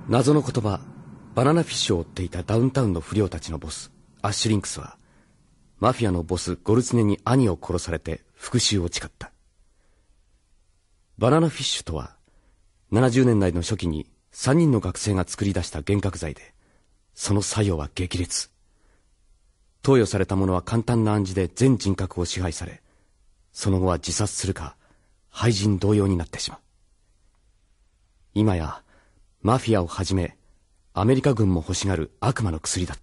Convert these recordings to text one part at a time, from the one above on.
謎の言葉バナナフィッシュを追っていたダウンタウンの不良たちのボスアッシュリンクスはマフィアのボスゴルツネに兄を殺されて復讐を誓った。バナナフィッシュとは70年代の初期に3人の学生が作り出した幻覚剤で、その作用は激烈。投与された者は簡単な暗示で全人格を支配され、その後は自殺するか廃人同様になってしまう。今やマフィアをはじめアメリカ軍も欲しがる悪魔の薬だった。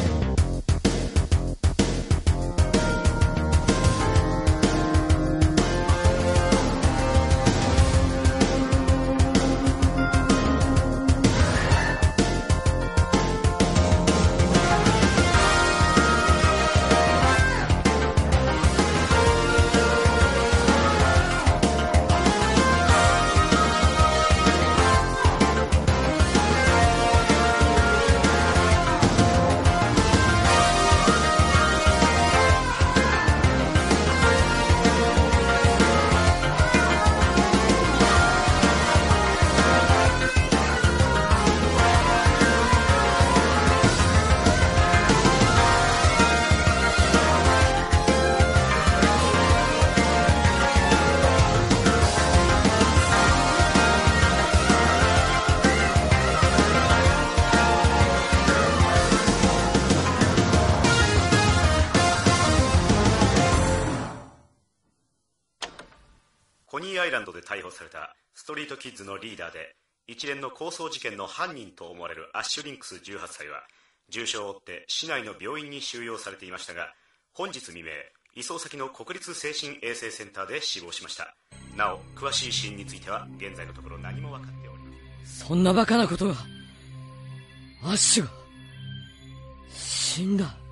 コニーアイランドで逮捕されたストリートキッズのリーダーで一連の抗争事件の犯人と思われるアッシュリンクス18歳は重傷を負って市内の病院に収容されていましたが、本日未明移送先の国立精神衛生センターで死亡しました。なお詳しい死因については現在のところ何も分かっておりません。 そんなバカなことが。アッシュが死んだ。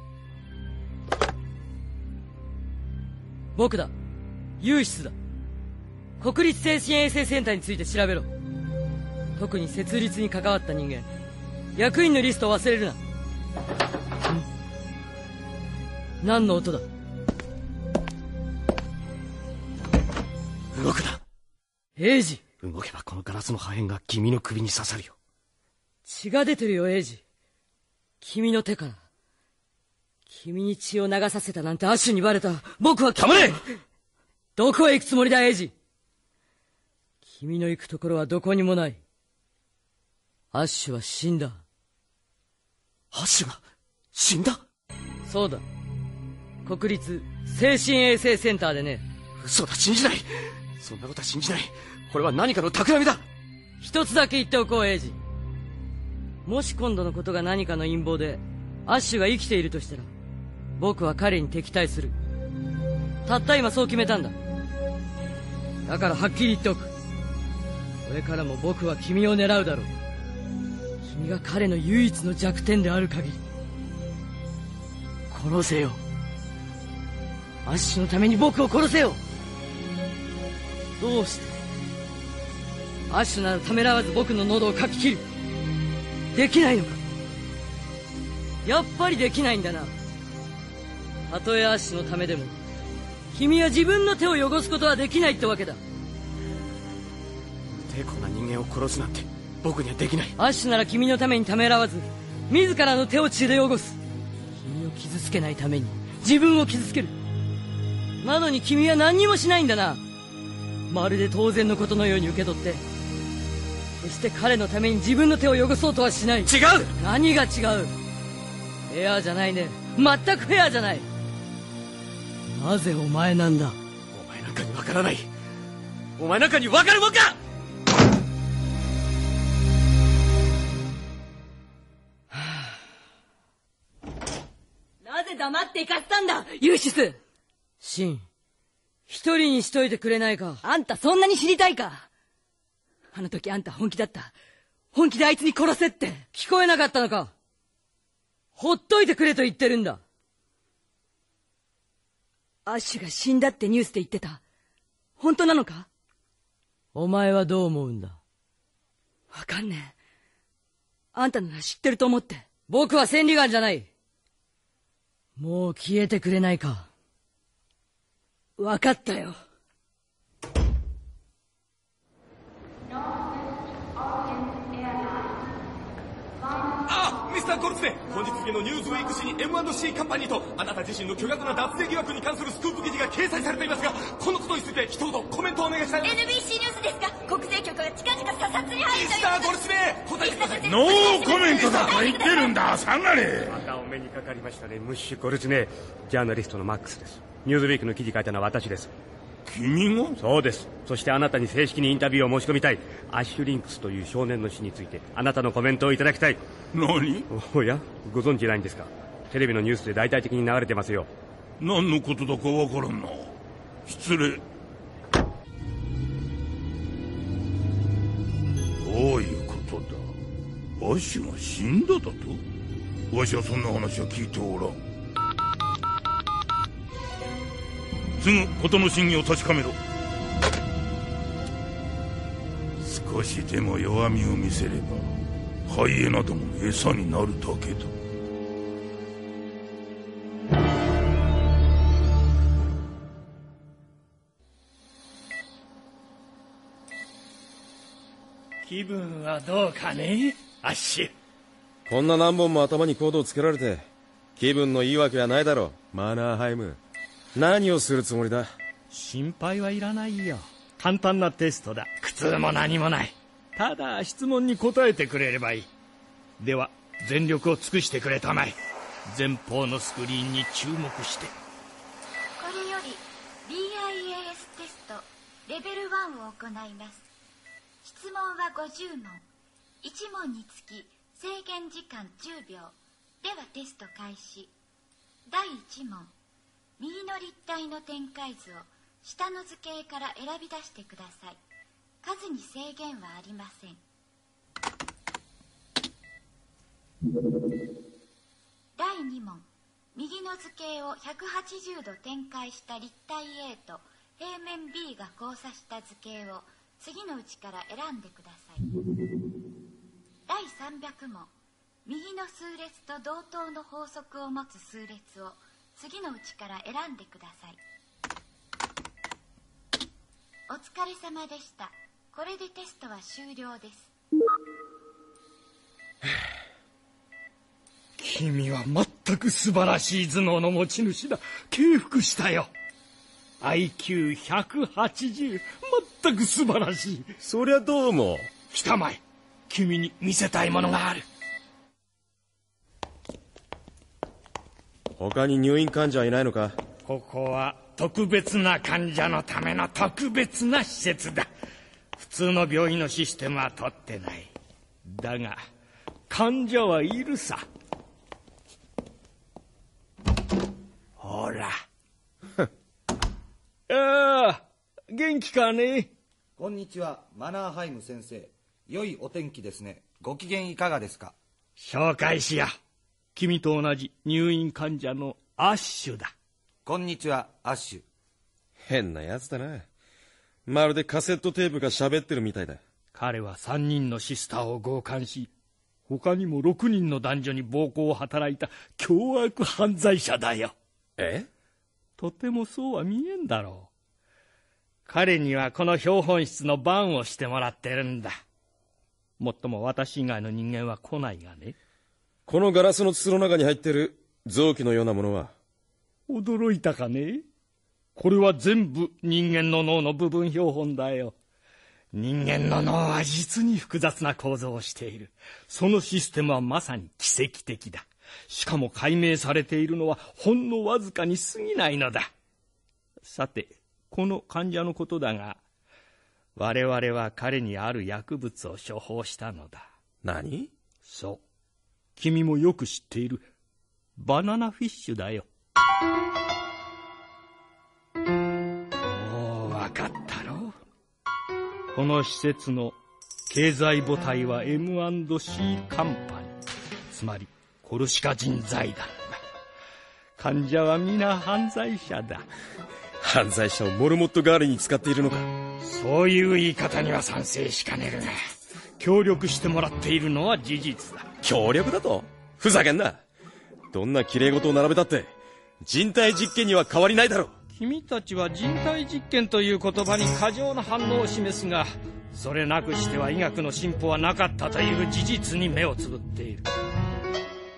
僕だ、ユーシスだ。国立精神衛生センターについて調べろ。特に設立に関わった人間、役員のリストを忘れるな。何の音だ。 動くな。 エイジ。 動けばこのガラスの破片が君の首に刺さるよ。 血が出てるよ、エイジ。君の手から。君に血を流させたなんてアッシュにバレた。僕は黙れ。 どこへ行くつもりだ、エイジ。君の行くところはどこにもない。アッシュは死んだ。 アッシュが死んだ。 そうだ、国立精神衛生センターでね。 嘘だ、信じない。そんなことは信じない。これは何かの企みだ。 一つだけ言っておこう、エイジ。もし今度のことが何かの陰謀でアッシュが生きているとしたら、僕は彼に敵対する。たった今そう決めたんだ。だからはっきり言っておく。これからも僕は君を狙うだろう。君が彼の唯一の弱点である限り。殺せよ。アッシュのために僕を殺せよ。どうしてアッシュならためらわず僕の喉をかき切る。できないのか。やっぱりできないんだな。たとえアッシュのためでも君は自分の手を汚すことはできないってわけだ。 抵抗な人間を殺すなんて僕にはできない。 アッシュなら君のためにためらわず自らの手を血で汚す。君を傷つけないために自分を傷つける。なのに君は何にもしないんだな。まるで当然のことのように受け取って、そして彼のために自分の手を汚そうとはしない。違う。何が違う。フェアじゃないね。全くフェアじゃない。なぜお前なんだ。 お前なんかにわからない。お前なんかにわかるもんか。 なぜ黙って行かせたんだ、ユーシス。シン、一人にしといてくれないか。あんたそんなに知りたいか。あの時あんた本気だった。本気であいつに殺せって。聞こえなかったのか。ほっといてくれと言ってるんだ。アッシュが死んだってニュースで言ってた。本当なのか。お前はどう思うんだ。わかんねえ。あんたなら知ってると思って。僕は千里眼じゃない。もう消えてくれないか。わかったよ。 ゴルツネ、本日付のニューズウィーク紙に M&C カンパニーとあなた自身の巨額な脱税疑惑に関するスクープ記事が掲載されていますが、このことについて一言コメントをお願いしたい。 NBC ニュースですが、国税局が近々査察に入るという。 ミスターゴルツネ、答えてください。 ノーコメントだと言ってるんだ。下がれ。 またお目にかかりましたね、ムッシュ・ゴルツネ。ジャーナリストのマックスです。ニューズウィークの記事書いたのは私です。 君が？ そうです。そしてあなたに正式にインタビューを申し込みたい。アッシュリンクスという少年の死についてあなたのコメントをいただきたい。 何？ おや、ご存知ないんですか？テレビのニュースで大々的に流れてますよ。 何のことだかわからんな。失礼。どういうことだ？アッシュが死んだだと？わしはそんな話は聞いておらん。すぐ事の真偽を確かめろ。少しでも弱みを見せればハイエナどもの餌になるだけだ。 気分はどうかね、アッシュ。 こんな何本も頭にコードをつけられて気分のいいわけはないだろう。マナーハイム、何をするつもりだ？ 心配はいらないよ。簡単なテストだ。苦痛も何もない。ただ質問に答えてくれればいい。では全力を尽くしてくれたまえ。前方のスクリーンに注目して。 これより BIAS テストレベル1を行います。質問は50問。1問につき制限時間10秒。ではテスト開始。第1問。右の立体の展開図を下の図形から選び出してください。数に制限はありません。第2問。右の図形を180度展開した立体 A と平面 B が交差した図形を次のうちから選んでください。第300問。右の数列と同等の法則を持つ数列を次のうちから選んでください。お疲れ様でした。これでテストは終了です。 君は全く素晴らしい頭脳の持ち主だ。敬服したよ。IQ180、全く素晴らしい。 そりゃどうも。 来たまえ。君に見せたいものがある。 他に入院患者はいないのか？ ここは特別な患者のための特別な施設だ。普通の病院のシステムは取ってない。だが患者はいるさ。ほら。ああ、元気かね？ こんにちは、マナーハイム先生。良いお天気ですね。ご機嫌いかがですか？ 紹介しよう。君と同じ入院患者のアッシュだ。 こんにちは、アッシュ。 変なやつだな。まるでカセットテープが喋ってるみたいだ。 彼は3人のシスターを強姦し、他にも6人の男女に暴行を働いた凶悪犯罪者だよ。 え？ とてもそうは見えんだろう。彼にはこの標本室の番をしてもらってるんだ。もっとも私以外の人間は来ないがね。 このガラスの筒の中に入ってる臓器のようなものは？ 驚いたかね？これは全部人間の脳の部分標本だよ。人間の脳は実に複雑な構造をしている。そのシステムはまさに奇跡的だ。しかも解明されているのはほんのわずかに過ぎないのだ。さて、この患者のことだが、我々は彼にある薬物を処方したのだ。 何？ そう。君もよく知っているバナナフィッシュだよ。もう分かったろ？この施設の経済母体は M&C カンパニー、つまりコルシカ人財団だ。患者は皆犯罪者だ。 犯罪者をモルモット代わりに使っているのか？ そういう言い方には賛成しかねるが、協力してもらっているのは事実だ。 協力だと？ふざけんな。どんな綺麗事を並べたって人体実験には変わりないだろう。 君たちは人体実験という言葉に過剰な反応を示すが、それなくしては医学の進歩はなかったという事実に目をつぶっている。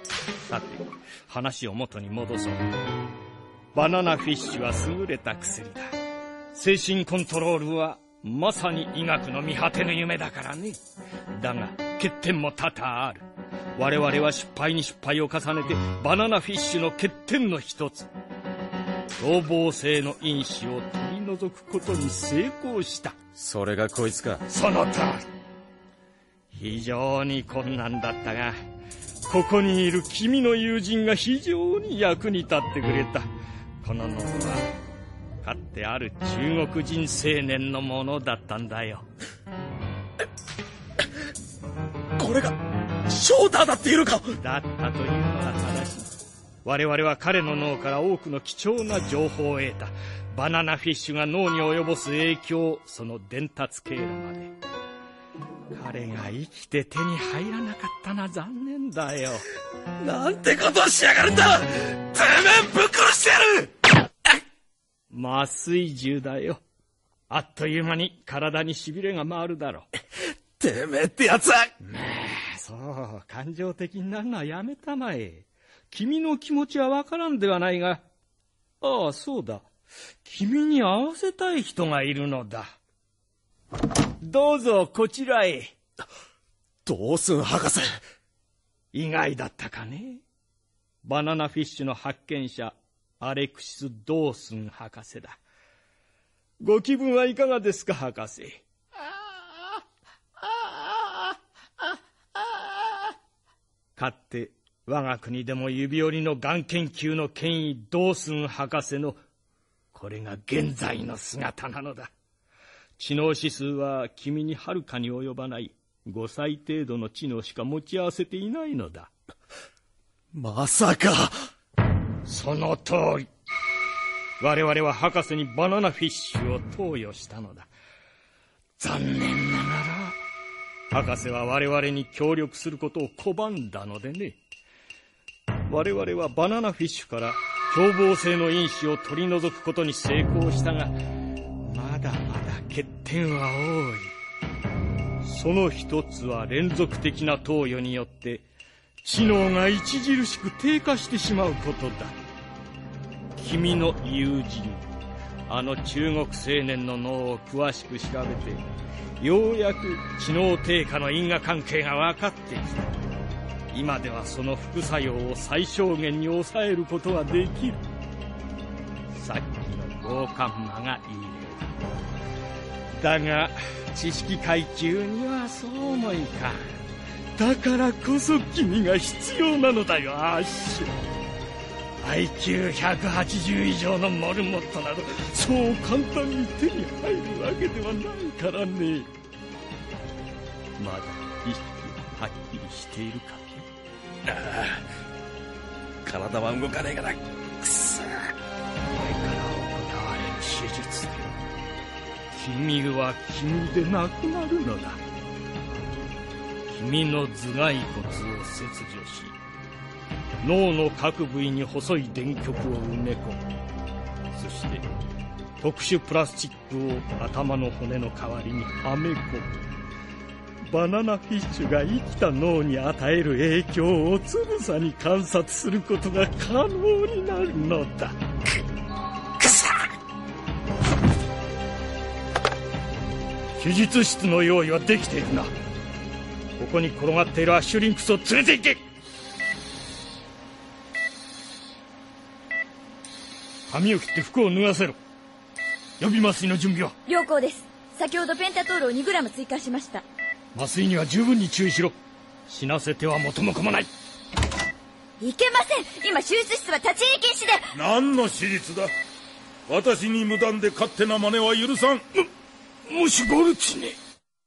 さて、話を元に戻そう。バナナフィッシュは優れた薬だ。精神コントロールはまさに医学の見果てぬ夢だからね。だが欠点も多々ある。我々は失敗に失敗を重ねてバナナフィッシュの欠点の一つ、凶暴性の因子を取り除くことに成功した。 それがこいつか。 その通り。非常に困難だったが、ここにいる君の友人が非常に役に立ってくれた。この脳はかつてある中国人青年のものだったんだよ。 これがショーターだっていうのか。 だったというのは正しい。我々は彼の脳から多くの貴重な情報を得た。バナナフィッシュが脳に及ぼす影響、その伝達経路まで。彼が生きて手に入らなかったのは残念だよ。 なんてことをしやがるんだ。てめえぶっ殺してやる。 麻酔銃だよ。あっという間に体にしびれが回るだろう。 てめえってやつは。 そう、感情的になるのはやめたまえ。君の気持ちはわからんではないが、ああ、そうだ。君に会わせたい人がいるのだ。どうぞこちらへ。 ドースン博士。 意外だったかね。バナナフィッシュの発見者、アレクシス・ドースン博士だ。ご気分はいかがですか、博士。かつて我が国でも指折りのがん研究の権威ドースン博士のこれが現在の姿なのだ。知能指数は君にはるかに及ばない5歳程度の知能しか持ち合わせていないのだ。 まさか。 その通り。我々は博士にバナナフィッシュを投与したのだ。残念ながら博士は我々に協力することを拒んだのでね。我々はバナナフィッシュから凶暴性の因子を取り除くことに成功したが、まだまだ欠点は多い。その一つは連続的な投与によって知能が著しく低下してしまうことだ。君の友人、あの中国青年の脳を詳しく調べて、ようやく知能低下の因果関係が分かってきた。今ではその副作用を最小限に抑えることができる。さっきの強姦魔がいい例だ。だが知識階級にはそうもいかん。だからこそ君が必要なのだよ、アッシュ。IQ180 以上のモルモットなどそう簡単に手に入るわけではないからね。まだ意識ははっきりしているか。 ああ、体は動かねえがな。くそ。 これから行われる手術で君は君でなくなるのだ。君の頭蓋骨を切除し、脳の各部位に細い電極を埋め込む。そして特殊プラスチックを頭の骨の代わりにはめ込む。バナナフィッシュが生きた脳に与える影響をつぶさに観察することが可能になるのだ。くそ！手術室の用意はできているな。ここに転がっているアッシュリンクスを連れて行け。髪を切って服を脱がせろ。予備麻酔の準備は？ 良好です。先ほどペンタトールを 2g 追加しました。 麻酔には十分に注意しろ。死なせては元も子もない。 いけません。今手術室は立ち入り禁止で。 何の手術だ。私に無断で勝手な真似は許さん。 もしゴルツネ。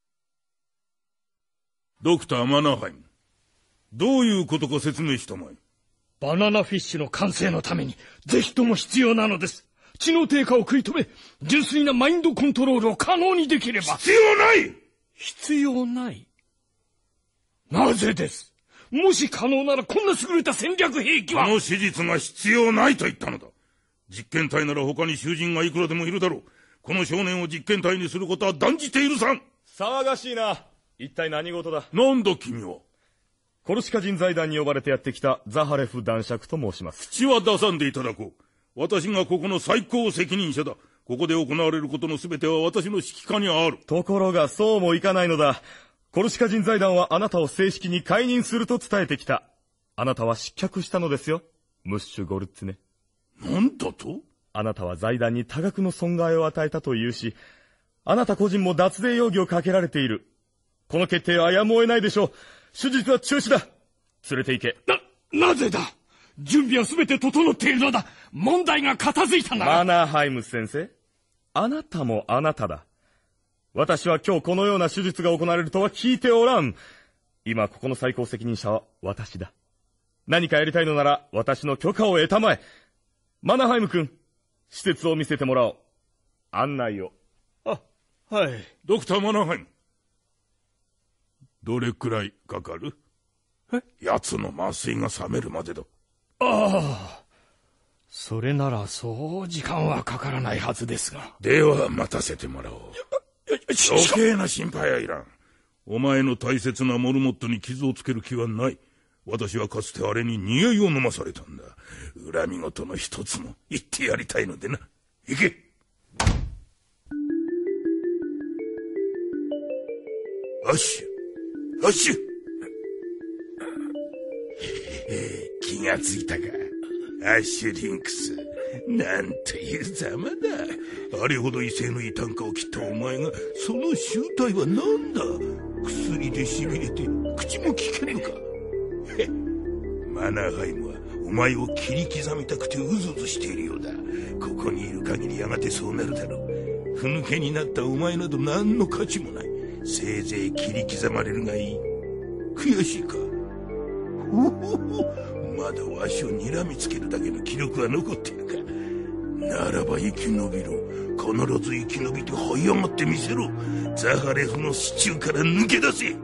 ドクター・マナーハイム、どういうことか説明したまえ。 バナナフィッシュの完成のためにぜひとも必要なのです。知能低下を食い止め、純粋なマインドコントロールを可能にできれば。 必要ない。 必要ない。なぜです。もし可能ならこんな優れた戦略兵器は。 この手術が必要ないと言ったのだ。実験体なら他に囚人がいくらでもいるだろう。この少年を実験体にすることは断じて許さん。 騒がしいな。一体何事だ。 なんだ君は。 コルシカ人財団に呼ばれてやってきたザハレフ男爵と申します。 口は出さんでいただこう。私がここの最高責任者だ。ここで行われることの全ては私の指揮下にある。 ところがそうもいかないのだ。コルシカ人財団はあなたを正式に解任すると伝えてきた。あなたは失脚したのですよ、ムッシュ・ゴルツネ。 なんだと？ あなたは財団に多額の損害を与えたというし、あなた個人も脱税容疑をかけられている。この決定はやむを得ないでしょう。手術は中止だ。連れて行け。 なぜだ？準備は全て整っているのだ。問題が片付いたなら。 マナーハイム先生、あなたもあなただ。私は今日このような手術が行われるとは聞いておらん。今ここの最高責任者は私だ。何かやりたいのなら私の許可を得たまえ。マナハイム君、施設を見せてもらおう。案内を。 あ、はい。 ドクターマナハイム、どれくらいかかる？奴の麻酔が覚めるまでだ。 ああ、それならそう時間はかからないはずですが。 では待たせてもらおう。余計な心配はいらん。お前の大切なモルモットに傷をつける気はない。私はかつてあれに煮合いを飲まされたんだ。恨み事の一つも言ってやりたいのでな。行け。アッシュ、アッシュ。気がついたか、アッシュリンクス。なんというざまだ。あれほど威勢のいい啖呵を切ったお前が、その醜態は何だ。薬でしびれて口も利けぬか。マナーハイムはお前を切り刻みたくてうずうずしているようだ。ここにいる限りやがてそうなるだろう。ふぬけになったお前など何の価値もない。せいぜい切り刻まれるがいい。悔しいか。ほほほ、まだわしを睨みつけるだけの気力は残っているか。ならば生き延びろ。必ず生き延びて這い上がってみせろ。ザハレフの支柱から抜け出せ。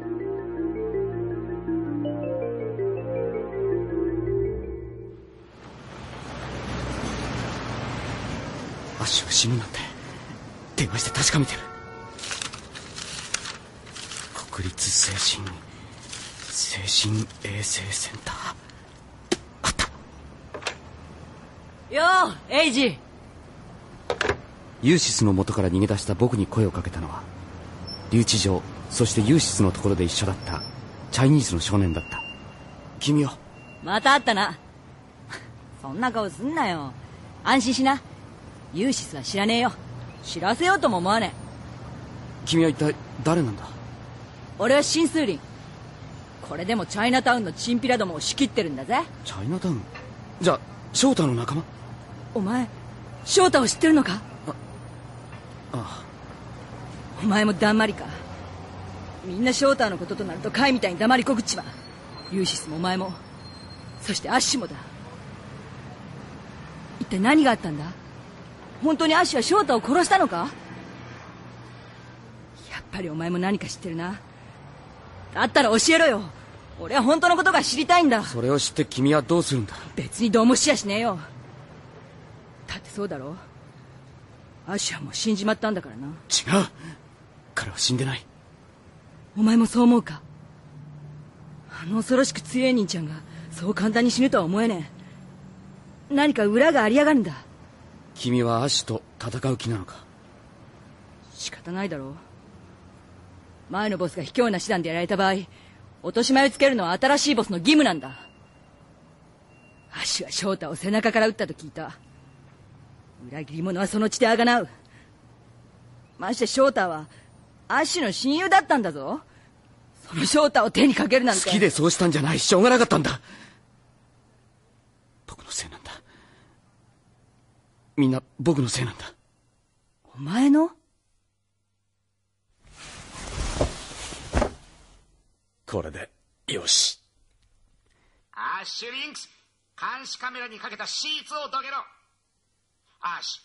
アッシュが死ぬなんて電話して確かめてる。国立精神衛生センター。あった。 よー、エイジ。 ユーシスの元から逃げ出した僕に声をかけたのは、留置場、そしてユーシスのところで一緒だったチャイニーズの少年だった。君は？ また会ったな。そんな顔すんなよ。安心しな。ユーシスは知らねえよ。知らせようとも思わねえ。 君は一体誰なんだ？ 俺はシンスーリン。これでもチャイナタウンのチンピラどもを仕切ってるんだぜ。 チャイナタウン？じゃあ翔太の仲間？ お前翔太を知ってるのか？ ああ。 お前もだんまりか。みんな翔太のこととなるとカイみたいに黙りこくっちまう。ユーシスもお前も、そしてアッシュもだ。一体何があったんだ？本当にアッシュは翔太を殺したのか？やっぱりお前も何か知ってるな。だったら教えろよ。俺は本当のことが知りたいんだ。 それを知って君はどうするんだ？ 別にどうもしやしねえよ。だってそうだろ、アッシュはもう死んじまったんだからな。 違う、彼は死んでない。 お前もそう思うか？あの恐ろしく強い兄ちゃんがそう簡単に死ぬとは思えねえ。何か裏がありやがるんだ。 君はアッシュと戦う気なのか？ 仕方ないだろう。前のボスが卑怯な手段でやられた場合、落とし前をつけるのは新しいボスの義務なんだ。アッシュは翔太を背中から撃ったと聞いた。裏切り者はその血であがなう。まして翔太はアッシュの親友だったんだぞ。その翔太を手にかけるなんて。 好きでそうしたんじゃない。しょうがなかったんだ。僕のせいなんだ。みんな僕のせいなんだ。 お前の？ これでよし。 アッシュリンクス、監視カメラにかけたシーツをどけろ。アッシ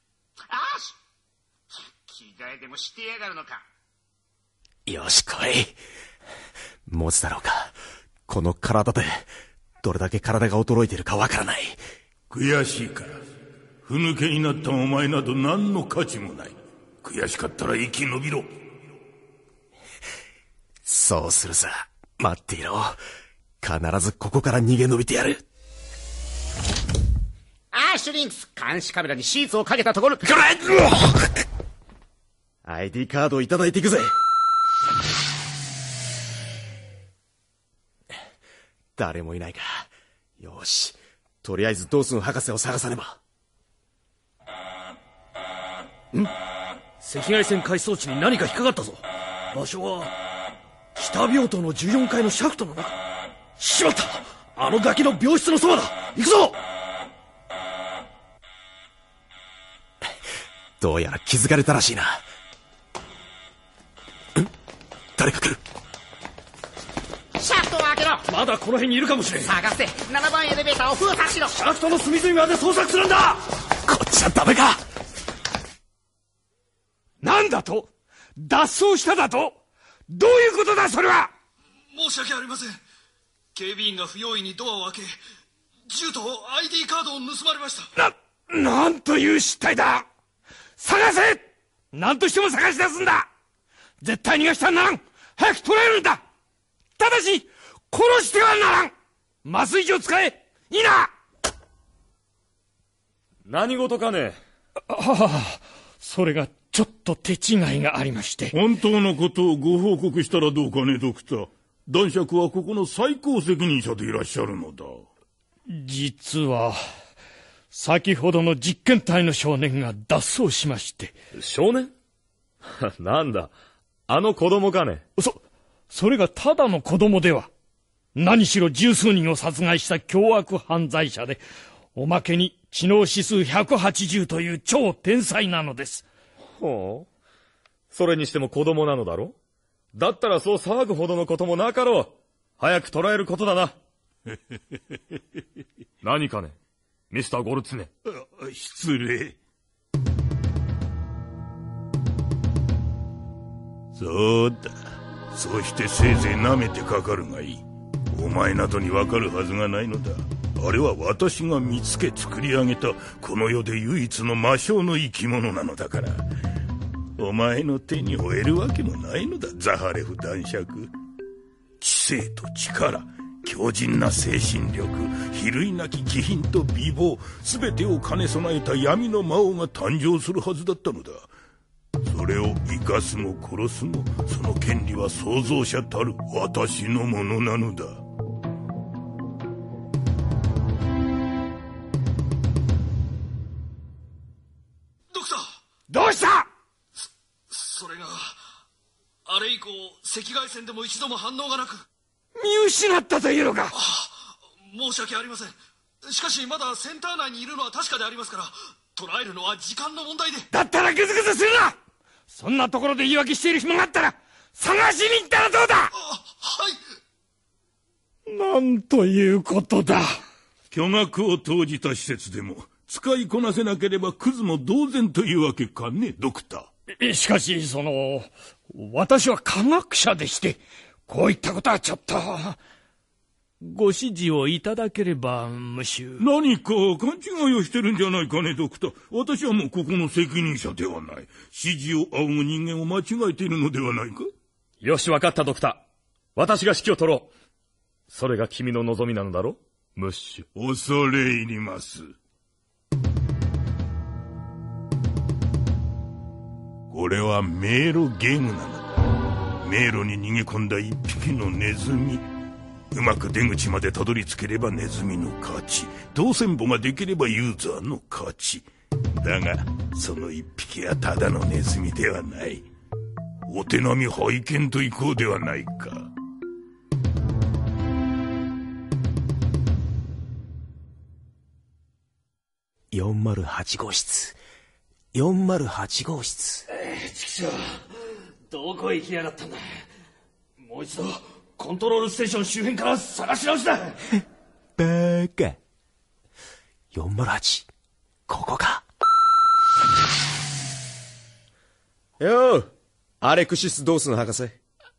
ュ、着替えでもしてやがるのか。 よし来い。持つだろうか。この体でどれだけ体が衰えているかわからない。 悔しいか。ふぬけになったお前など何の価値もない。悔しかったら生き延びろ。 そうするさ。待っていろ。 必ずここから逃げ延びてやる。 アッシュリンクス、監視カメラにシーツをかけたところ、 ID カードをいただいていくぜ。誰もいないか。よし、とりあえずドースン博士を探さねば。 赤外線回送地に何か引っかかったぞ。場所は北病棟の14階のシャフトの中。しまった、あのガキの病室のそばだ。行くぞ。 どうやら気づかれたらしいな。誰か来る。 シャフトを開けろ。 まだこの辺にいるかもしれん。 探せ。7番エレベーターを封鎖しろ。 シャフトの隅々まで捜索するんだ。 こっちはダメか。 なんだと？脱走しただと？どういうことだそれは。 申し訳ありません。警備員が不用意にドアを開け、銃と ID カードを盗まれました。 なんという失態だ。探せ。何としても探し出すんだ。絶対逃がしてはならん。早く捕らえるんだ。ただし殺してはならん。麻酔銃を使え。いいな。 何事かね。 それがちょっと手違いがありまして。 本当のことをご報告したらどうかね、ドクター。男爵はここの最高責任者でいらっしゃるのだ。 実は先ほどの実験体の少年が脱走しまして。 少年？なんだ、あの子供かね。 それがただの子供では。何しろ十数人を殺害した凶悪犯罪者で、おまけに知能指数180という超天才なのです。 ほう。それにしても子供なのだろ。だったらそう騒ぐほどのこともなかろう。早く捕らえることだな。何かね、ミスターゴルツネ。 失礼。そうだ。そうしてせいぜい舐めてかかるがいい。お前などにわかるはずがないのだ。あれは私が見つけ作り上げたこの世で唯一の魔性の生き物なのだから。お前の手に負えるわけもないのだ、ザハレフ男爵。知性と力、強靭な精神力、比類なき気品と美貌、全てを兼ね備えた闇の魔王が誕生するはずだったのだ。それを生かすも殺すも、その権利は創造者たる私のものなのだ。 ドクター。 どうした？ それが、あれ以降赤外線でも一度も反応がなく。 見失ったというのか。 申し訳ありません。しかしまだセンター内にいるのは確かでありますから、捕らえるのは時間の問題で。 だったらグズグズするな。そんなところで言い訳している暇があったら探しに行ったらどうだ。 はい。 なんということだ。 巨額を投じた施設でも使いこなせなければクズも同然というわけかね、ドクター。 しかし私は科学者でして、こういったことはちょっと。ご指示をいただければ、ムシュ。 何か勘違いをしてるんじゃないかね、ドクター。私はもうここの責任者ではない。指示を仰ぐ人間を間違えているのではないか。 よし、わかったドクター。私が指揮を取ろう。それが君の望みなのだろ、ムッシュ。 恐れ入ります。これは迷路ゲームなのだ。迷路に逃げ込んだ一匹のネズミ。うまく出口までたどり着ければネズミの勝ち。動線簿ができればユーザーの勝ち。だがその一匹はただのネズミではない。お手並み拝見といこうではないか。 408号室。408号室。 チクショー、どこへ行きやがったんだ。もう一度コントロールステーション周辺から探し直しだ。 バカ。408、ここか。よう、アレクシス・ドースン博士。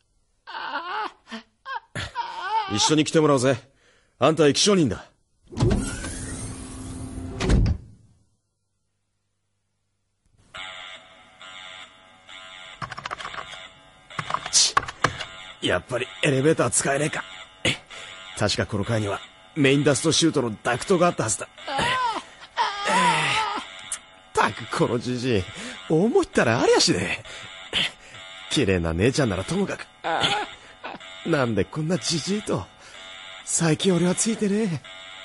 一緒に来てもらおうぜ。あんたは液晶人だ。やっぱりエレベーター使えねえか。 確かこの階にはメインダストシュートのダクトがあったはずだ。たくこのじじい、思ったらありゃしねえ。綺麗な姉ちゃんならともかく。なんでこんなじじいと。最近俺はついてね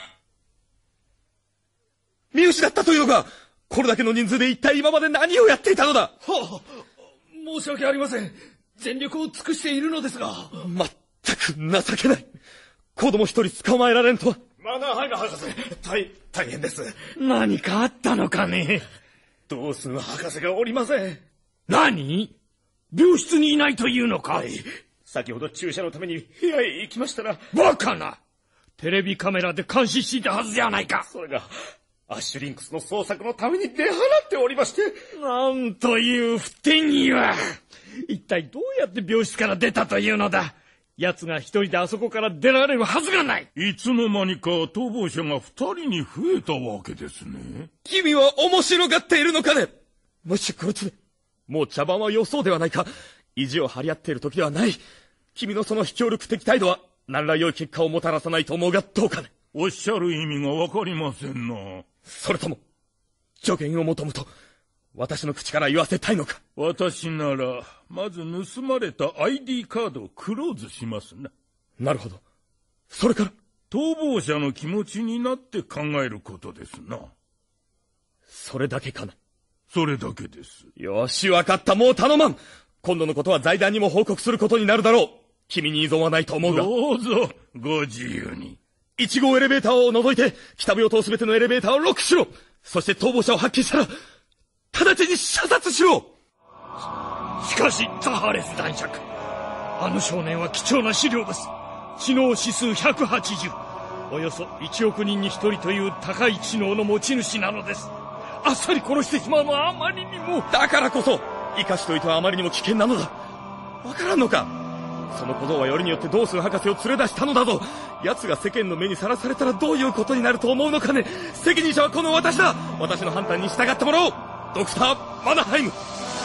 え。見失ったというのか。これだけの人数で一体今まで何をやっていたのだ。 はあ、申し訳ありません。全力を尽くしているのですが。 まったく情けない。子供一人捕まえられんとは。 マナーハイム博士、大変です。 何かあったのかね。 ドースン博士がおりません。 何？病室にいないというのか。 はい。先ほど注射のために部屋へ行きましたら。 バカな！テレビカメラで監視していたはずじゃないか。 それが、アッシュリンクスの捜索のために出払っておりまして。 なんという不手際。一体どうやって病室から出たというのだ。奴が一人であそこから出られるはずがない。 いつの間にか逃亡者が二人に増えたわけですね。 君は面白がっているのかね。もしこいつでもう茶番は予想ではないか。意地を張り合っている時ではない。君のその非協力的態度は何ら良い結果をもたらさないと思うがどうかね。 おっしゃる意味がわかりませんな。 それとも助言を求むと私の口から言わせたいのか。 私ならまず盗まれた ID カードをクローズしますな。 なるほど。それから逃亡者の気持ちになって考えることですな。 それだけかな。 それだけです。 よし、わかった。もう頼まん。今度のことは財団にも報告することになるだろう。君に依存はないと思うが。 どうぞご自由に。 1号エレベーターを除いて北病棟すべてのエレベーターをロックしろ。そして逃亡者を発見したら直ちに射殺しろ。 しかしザハレス男爵、あの少年は貴重な資料です。知能指数180、およそ1億人に1人という高い知能の持ち主なのです。あっさり殺してしまうのはあまりにも。 だからこそ生かしておいてはあまりにも危険なのだ。わからんのか。その小僧はよりによってドースン博士を連れ出したのだぞ。奴が世間の目にさらされたらどういうことになると思うのかね。責任者はこの私だ。私の判断に従ってもらおう。ドクター・マナハイム。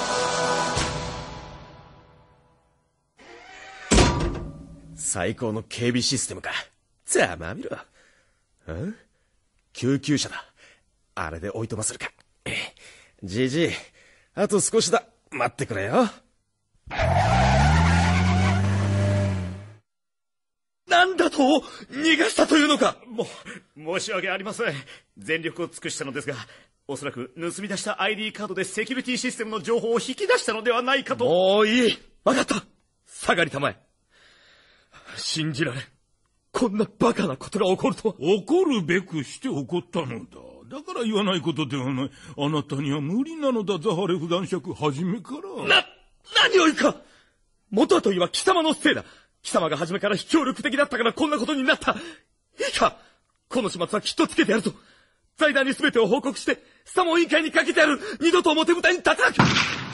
最高の警備システムか。ざまみろ。救急車だ。あれでおいとまするか。じじい、あと少しだ。待ってくれよ。 なんだと？逃がしたというのか。 申し訳ありません。全力を尽くしたのですが、おそらく盗み出した ID カードでセキュリティシステムの情報を引き出したのではないかと。 もういい。わかった。下がりたまえ。信じられん。こんなバカなことが起こるとは。 起こるべくして起こったのだ。だから言わないことではない。あなたには無理なのだ、ザハレフ男爵、初めから。 何を言うか。元はといえば貴様のせいだ。貴様が初めから非協力的だったからこんなことになった。いいか、この始末はきっとつけてやると。財団に全てを報告してサモン委員会にかけてやる。二度と表舞台に立たなく。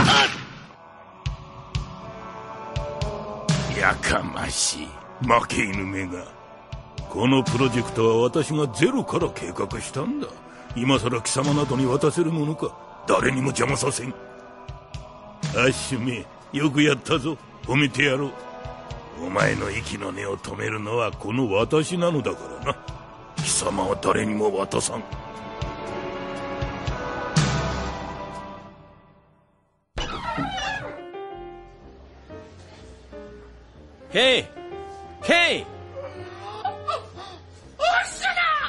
やかましい負け犬めが。このプロジェクトは私がゼロから計画したんだ。今さら貴様などに渡せるものか。誰にも邪魔させん。アッシュめ、よくやったぞ。褒めてやろう。お前の息の根を止めるのはこの私なのだからな。貴様は誰にも渡さん。 ヘイヘイ。 アッシュ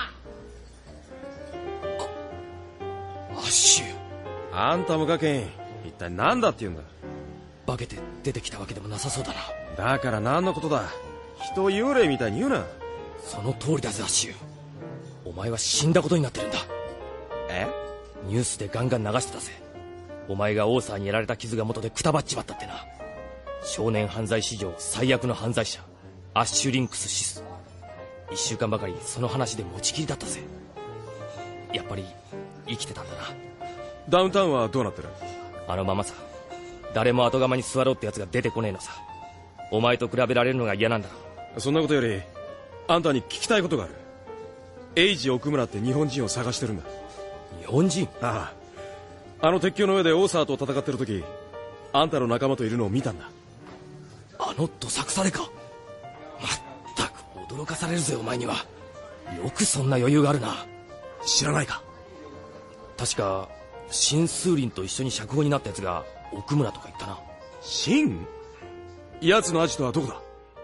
だ。 アッシュ。あんたもガケン、一体何だって言うんだ。 化けて出てきたわけでもなさそうだな。 だから何のことだ。人を幽霊みたいに言うな。 その通りだぜアッシュ。お前は死んだことになってるんだ。ニュースでガンガン流してたぜ。お前がオーサーにやられた傷が元でくたばっちまったってな。少年犯罪史上最悪の犯罪者アッシュリンクスシス。1週間ばかりその話で持ちきりだったぜ。やっぱり生きてたんだな。 ダウンタウンはどうなってる？ あのままさ。誰も後釜に座ろうってやつが出てこねえのさ。お前と比べられるのが嫌なんだろ。 そんなことよりあんたに聞きたいことがある。エイジ奥村って日本人を探してるんだ。 日本人？ ああ。あの鉄橋の上でオーサーと戦ってる時、あんたの仲間といるのを見たんだ。 あのどさくさでか。まったく驚かされるぜお前には。よくそんな余裕があるな。知らないか？確か新数林と一緒に釈放になったやつが奥村とか言ったな。 新？奴のアジトはどこだ？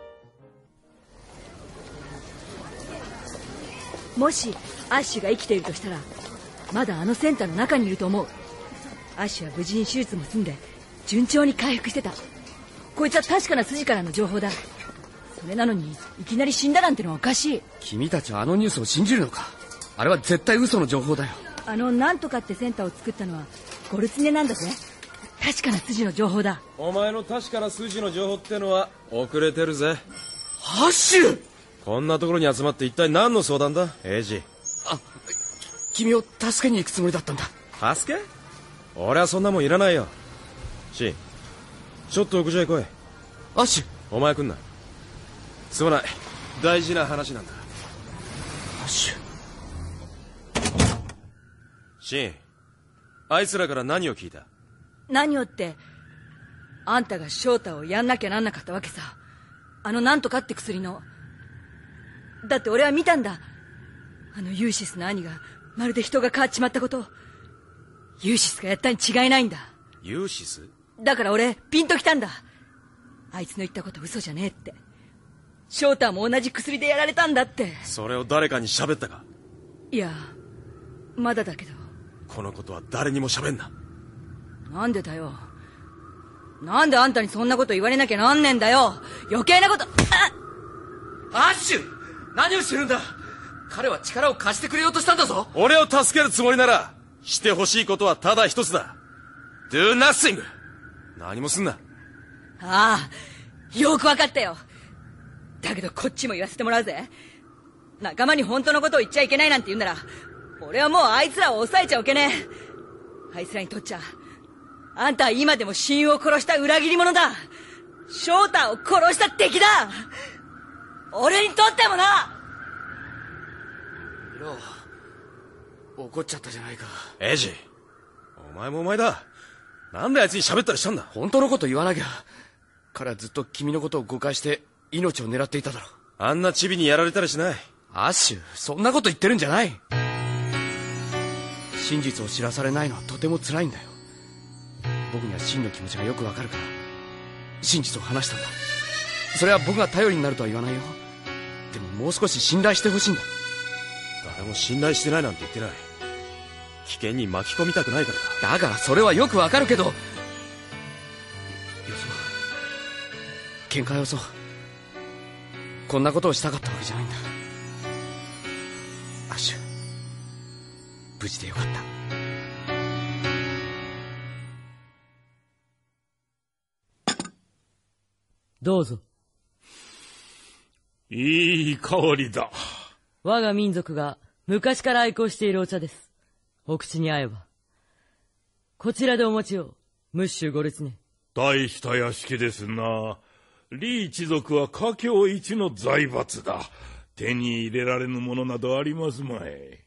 もしアッシュが生きているとしたらまだあのセンターの中にいると思う。アッシュは無事に手術も済んで順調に回復してた。こいつは確かな筋からの情報だ。それなのにいきなり死んだなんてのはおかしい。 君たちはあのニュースを信じるのか？あれは絶対嘘の情報だよ。 なんとかってセンターを作ったのはゴルツネなんだぜ。確かな筋の情報だ。 お前の確かな筋の情報ってのは遅れてるぜ。 ハッシュ！ こんなところに集まって一体何の相談だエイジ。 君を助けに行くつもりだったんだ。 助け？俺はそんなもんいらないよ。シン、ちょっと屋上へ来い。 アッシュ。 お前来んな。すまない、大事な話なんだ。 アッシュ。 シン、あいつらから何を聞いた？ 何をって、あんたが翔太をやんなきゃなんなかったわけさ。なんとかって薬の。だって俺は見たんだ。ユーシスの兄がまるで人が変わっちまったこと。ユーシスがやったに違いないんだ。 ユーシス？ だから俺ピンときたんだ。あいつの言ったこと嘘じゃねえって。翔太も同じ薬でやられたんだって。 それを誰かに喋ったか？ いや、まだだけど。 このことは誰にも喋んな。 なんでだよ。なんであんたにそんなこと言われなきゃなんねんだよ。余計なこと。 アッシュ！何をしてるんだ？彼は力を貸してくれようとしたんだぞ。 俺を助けるつもりならしてほしいことはただ一つだ。 Do nothing。 何もすんな。 ああ、よくわかったよ。だけどこっちも言わせてもらうぜ。仲間に本当のことを言っちゃいけないなんて言うなら俺はもうあいつらを抑えちゃおけねえ。あいつらにとっちゃあんたは今でも親友を殺した裏切り者だ。翔太を殺した敵だ。俺にとってもな。 ロー、怒っちゃったじゃないか。 エイジ、お前もお前だ。なんであいつに喋ったりしたんだ？ 本当のこと言わなきゃ。彼はずっと君のことを誤解して命を狙っていただろう。 あんなチビにやられたりしない。 アッシュ、そんなこと言ってるんじゃない。真実を知らされないのはとても辛いんだよ。僕には真の気持ちがよくわかるから真実を話したんだ。それは僕が頼りになるとは言わないよ。でももう少し信頼してほしいんだ。 誰も信頼してないなんて言ってない。危険に巻き込みたくないからだ。 だからそれはよくわかるけど。よそう、喧嘩よそう。こんなことをしたかったわけじゃないんだ。アッシュ、無事でよかった。 どうぞ。 いい香りだ。 我が民族が昔から愛好しているお茶です。お口に合えば。こちらでお待ちを、ムッシュ・ゴルツネ。 大した屋敷ですな。リー一族は華僑一の財閥だ。手に入れられぬものなどありますまい。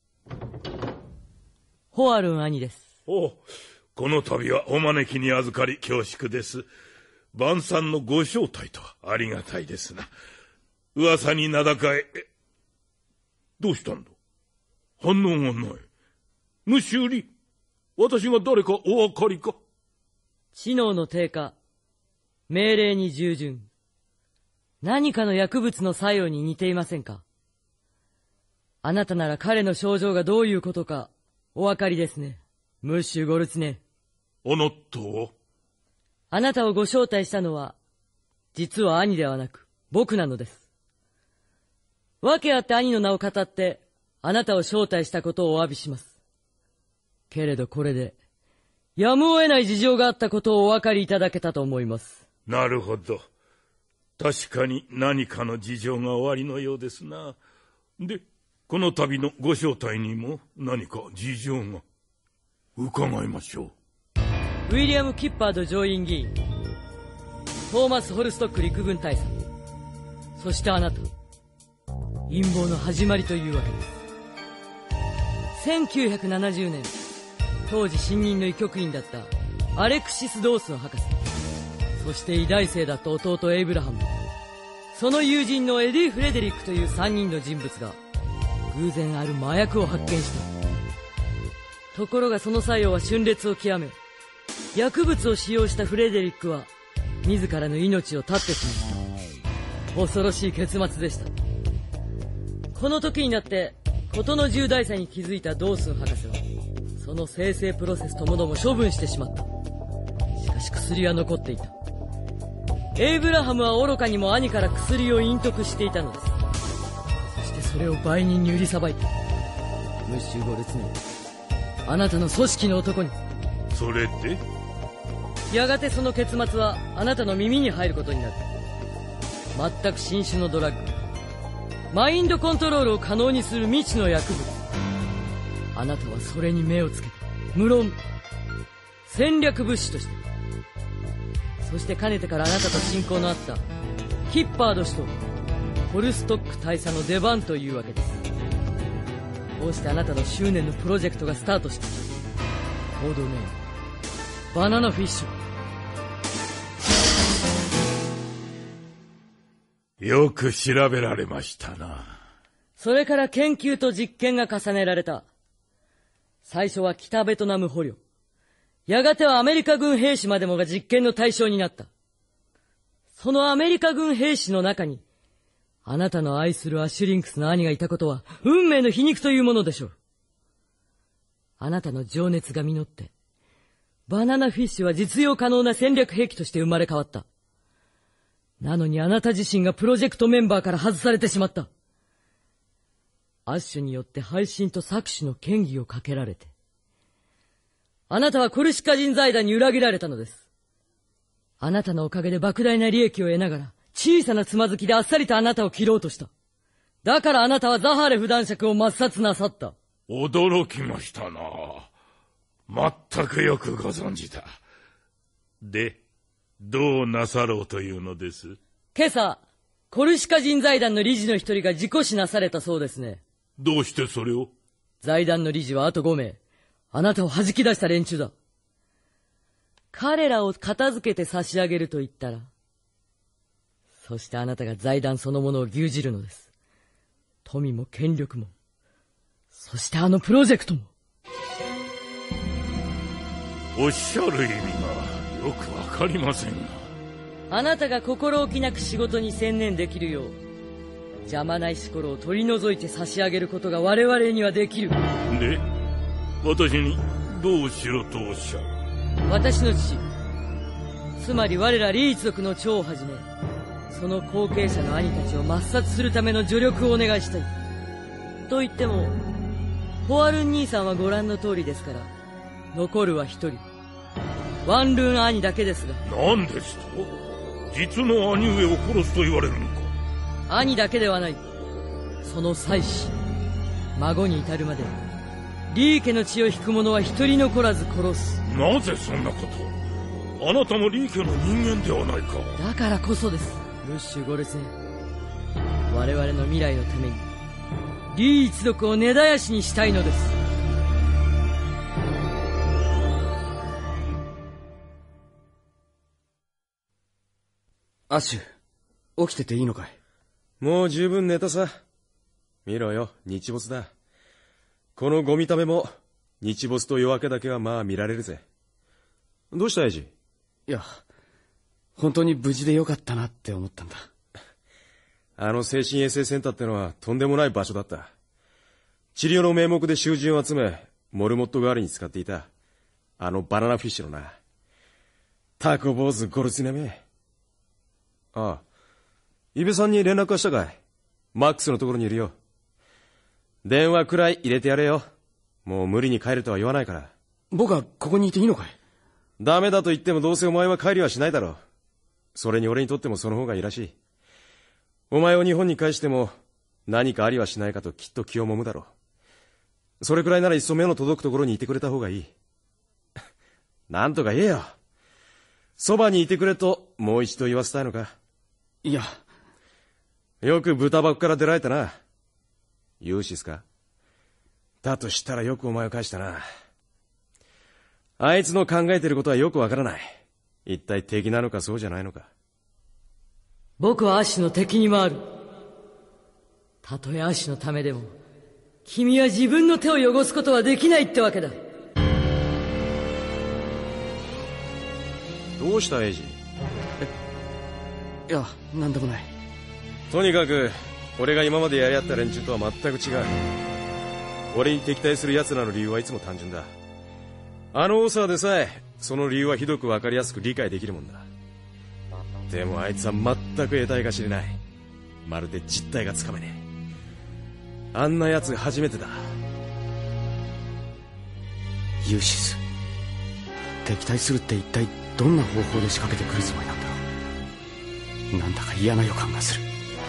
ホアルン兄です。 お、この度はお招きに預かり恐縮です。晩餐のご招待とはありがたいですな。噂に名高え。どうしたんだ？反応がない。ムッシュリ、私が誰かお分かりか？ 知能の低下、命令に従順、何かの薬物の作用に似ていませんか？あなたなら彼の症状がどういうことかお分かりですね、ムッシュ・ゴルツネ。 あなたは？ あなたをご招待したのは実は兄ではなく僕なのです。訳あって兄の名を語ってあなたを招待したことをお詫びします。けれどこれでやむを得ない事情があったことをお分かりいただけたと思います。 なるほど。確かに何かの事情がおありのようですな。で、この度のご招待にも何か事情が。伺いましょう。 ウィリアム・キッパード上院議員、トーマス・ホルストック陸軍大佐、そしてあなた、陰謀の始まりというわけです。1970年、当時新任の医局員だったアレクシス・ドースの博士、そして医大生だった弟エイブラハム、 その友人のエディ・フレデリックという3人の人物が偶然ある麻薬を発見した。ところがその作用は峻烈を極め、薬物を使用したフレデリックは自らの命を絶ってしまった。恐ろしい結末でした。この時になって事の重大さに気づいたドースン博士はその生成プロセスともども処分してしまった。しかし薬は残っていた。エイブラハムは愚かにも兄から薬を隠匿していたのです。そしてそれを売人に売りさばいた。ムッシュゴルツネ、あなたの組織の男に。 それってやがてその結末はあなたの耳に入ることになる。全く新種のドラッグ、マインドコントロールを可能にする未知の薬物。あなたはそれに目をつけた。無論戦略物資として。そしてかねてからあなたと親交のあったヒッパード氏とホルストック大佐の出番というわけです。こうしてあなたの執念のプロジェクトがスタートした。コードネームバナナフィッシュ。よく調べられましたな。 それから研究と実験が重ねられた。最初は北ベトナム捕虜、やがてはアメリカ軍兵士までもが実験の対象になった。そのアメリカ軍兵士の中にあなたの愛するアッシュリンクスの兄がいたことは運命の皮肉というものでしょう。あなたの情熱が実ってバナナフィッシュは実用可能な戦略兵器として生まれ変わった。なのにあなた自身がプロジェクトメンバーから外されてしまった。アッシュによって配信と搾取の嫌疑をかけられて、あなたはコルシカ人財団に裏切られたのです。あなたのおかげで莫大な利益を得ながら小さなつまずきであっさりとあなたを切ろうとした。だからあなたはザハレフ男爵を抹殺なさった。 驚きましたな。全くよくご存知だ。で、どうなさろうというのです？ 今朝コルシカ人財団の理事の一人が事故死なされたそうですね。 どうしてそれを？ 財団の理事はあと5名。あなたを弾き出した連中だ。彼らを片付けて差し上げると言ったら、そしてあなたが財団そのものを牛耳るのです。富も権力も、そしてあのプロジェクトも。 おっしゃる意味がよくわかりませんが。 あなたが心置きなく仕事に専念できるよう、邪魔な石ころを取り除いて差し上げることが我々にはできる。 で、私にどうしろとおっしゃる？ 私の父、つまり我らリー一族の長をはじめ、その後継者の兄たちを抹殺するための助力をお願いしたい。と言ってもホアルン兄さんはご覧の通りですから、残るは一人、ワンルーン兄だけですが。 何ですと？実の兄上を殺すと言われるのか？ 兄だけではない。その妻子、孫に至るまでリー家の血を引く者は一人残らず殺す。 なぜそんなことを？あなたもリー家の人間ではないか。 だからこそです、ムッシュ・ゴルセン。我々の未来のためにリー一族を根絶やしにしたいのです。 アッシュ、起きてていいのかい？ もう十分寝たさ。見ろよ、日没だ。このゴミためも日没と夜明けだけはまあ見られるぜ。どうしたエイジ？ いや、本当に無事でよかったなって思ったんだ。 あの精神衛生センターってのはとんでもない場所だった。治療の名目で囚人を集めモルモット代わりに使っていたあのバナナフィッシュのな。タコ坊主ゴルツネめ。ああ、イベさんに連絡はしたかい？マックスのところにいるよ。電話くらい入れてやれよ。もう無理に帰るとは言わないから。 僕はここにいていいのかい？ ダメだと言ってもどうせお前は帰りはしないだろう。それに俺にとってもその方がいいらしい。お前を日本に帰しても何かありはしないかときっと気をもむだろう。それくらいならいっそ目の届くところにいてくれた方がいい。なんとか言えよ。そばにいてくれともう一度言わせたいのか？ いや。 よく豚箱から出られたな。ユーシスか？だとしたらよくお前を返したな。あいつの考えてることはよくわからない。一体敵なのかそうじゃないのか。 僕はアッシュの敵に回る。たとえアッシュのためでも、君は自分の手を汚すことはできないってわけだ。 どうしたエイジ？ いや、なんでもない。 とにかく俺が今までやり合った連中とは全く違う。俺に敵対する奴らの理由はいつも単純だ。あの大沢でさえその理由はひどく分かりやすく理解できるもんだ。でもあいつは全く得体が知れない。まるで実態がつかめねえ。あんな奴初めてだ。 ユーシス、敵対するって一体どんな方法で仕掛けてくるつもりなんだろう。なんだか嫌な予感がする。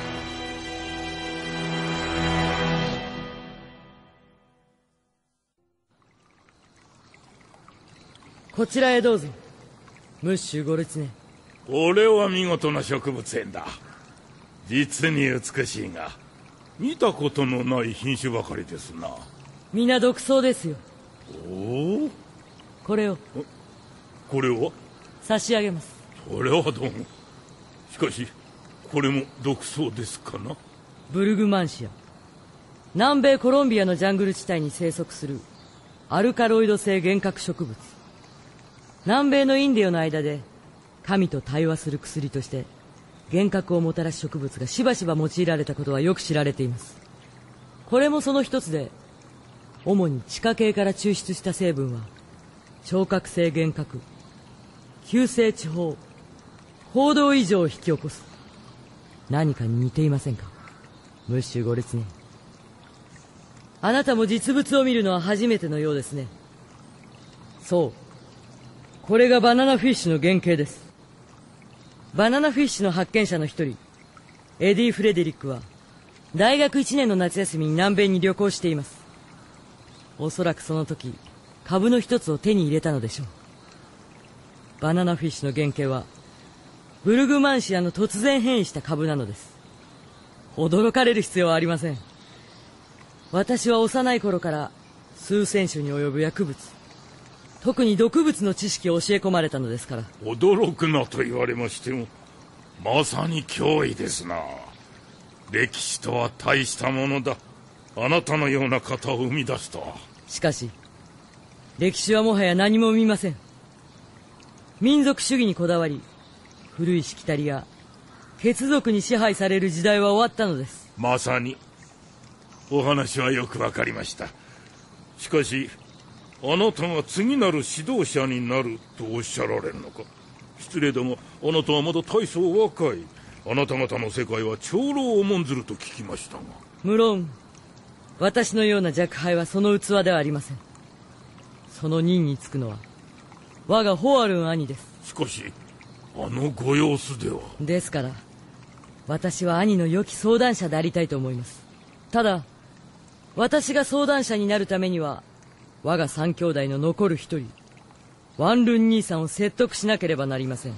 こちらへどうぞ。ムッシュ・ゴルツネ。 これは見事な植物園だ。実に美しいが、見たことのない品種ばかりですな。 皆独創ですよ。 おお。 これを。 これは差し上げます。 それはどうも。しかしこれも独創ですかな。 ブルグマンシア、南米コロンビアのジャングル地帯に生息するアルカロイド性原核植物。南米のインディオの間で神と対話する薬として幻覚をもたらす植物がしばしば用いられたことはよく知られています。これもその一つで、主に地下茎から抽出した成分は聴覚性幻覚、急性地方、行動異常を引き起こす。何かに似ていませんか、ムッシュ・ゴレツネ。あなたも実物を見るのは初めてのようですね。そう、これがバナナフィッシュの原型です。バナナフィッシュの発見者の一人、エディ・フレデリックは大学1年の夏休みに南米に旅行しています。おそらくその時、株の一つを手に入れたのでしょう。バナナフィッシュの原型はブルグマンシアの突然変異した株なのです。驚かれる必要はありません。私は幼い頃から数千種に及ぶ薬物、特に毒物の知識を教え込まれたのですから。 驚くなと言われましても、まさに脅威ですな。歴史とは大したものだ。あなたのような方を生み出すとは。 しかし歴史はもはや何も見ません。民族主義にこだわり、古いしきたりや血族に支配される時代は終わったのです。 まさにお話はよくわかりました。しかしあなたが次なる指導者になるとおっしゃられるのか。失礼だがあなたはまだ大層若い。あなた方の世界は長老を重んずると聞きましたが。 無論私のような若輩はその器ではありません。その任に就くのは我がホアルン兄です。 しかしあのご様子では。 ですから私は兄の良き相談者でありたいと思います。ただ私が相談者になるためには我が三兄弟の残る一人、ワンルン兄さんを説得しなければなりません。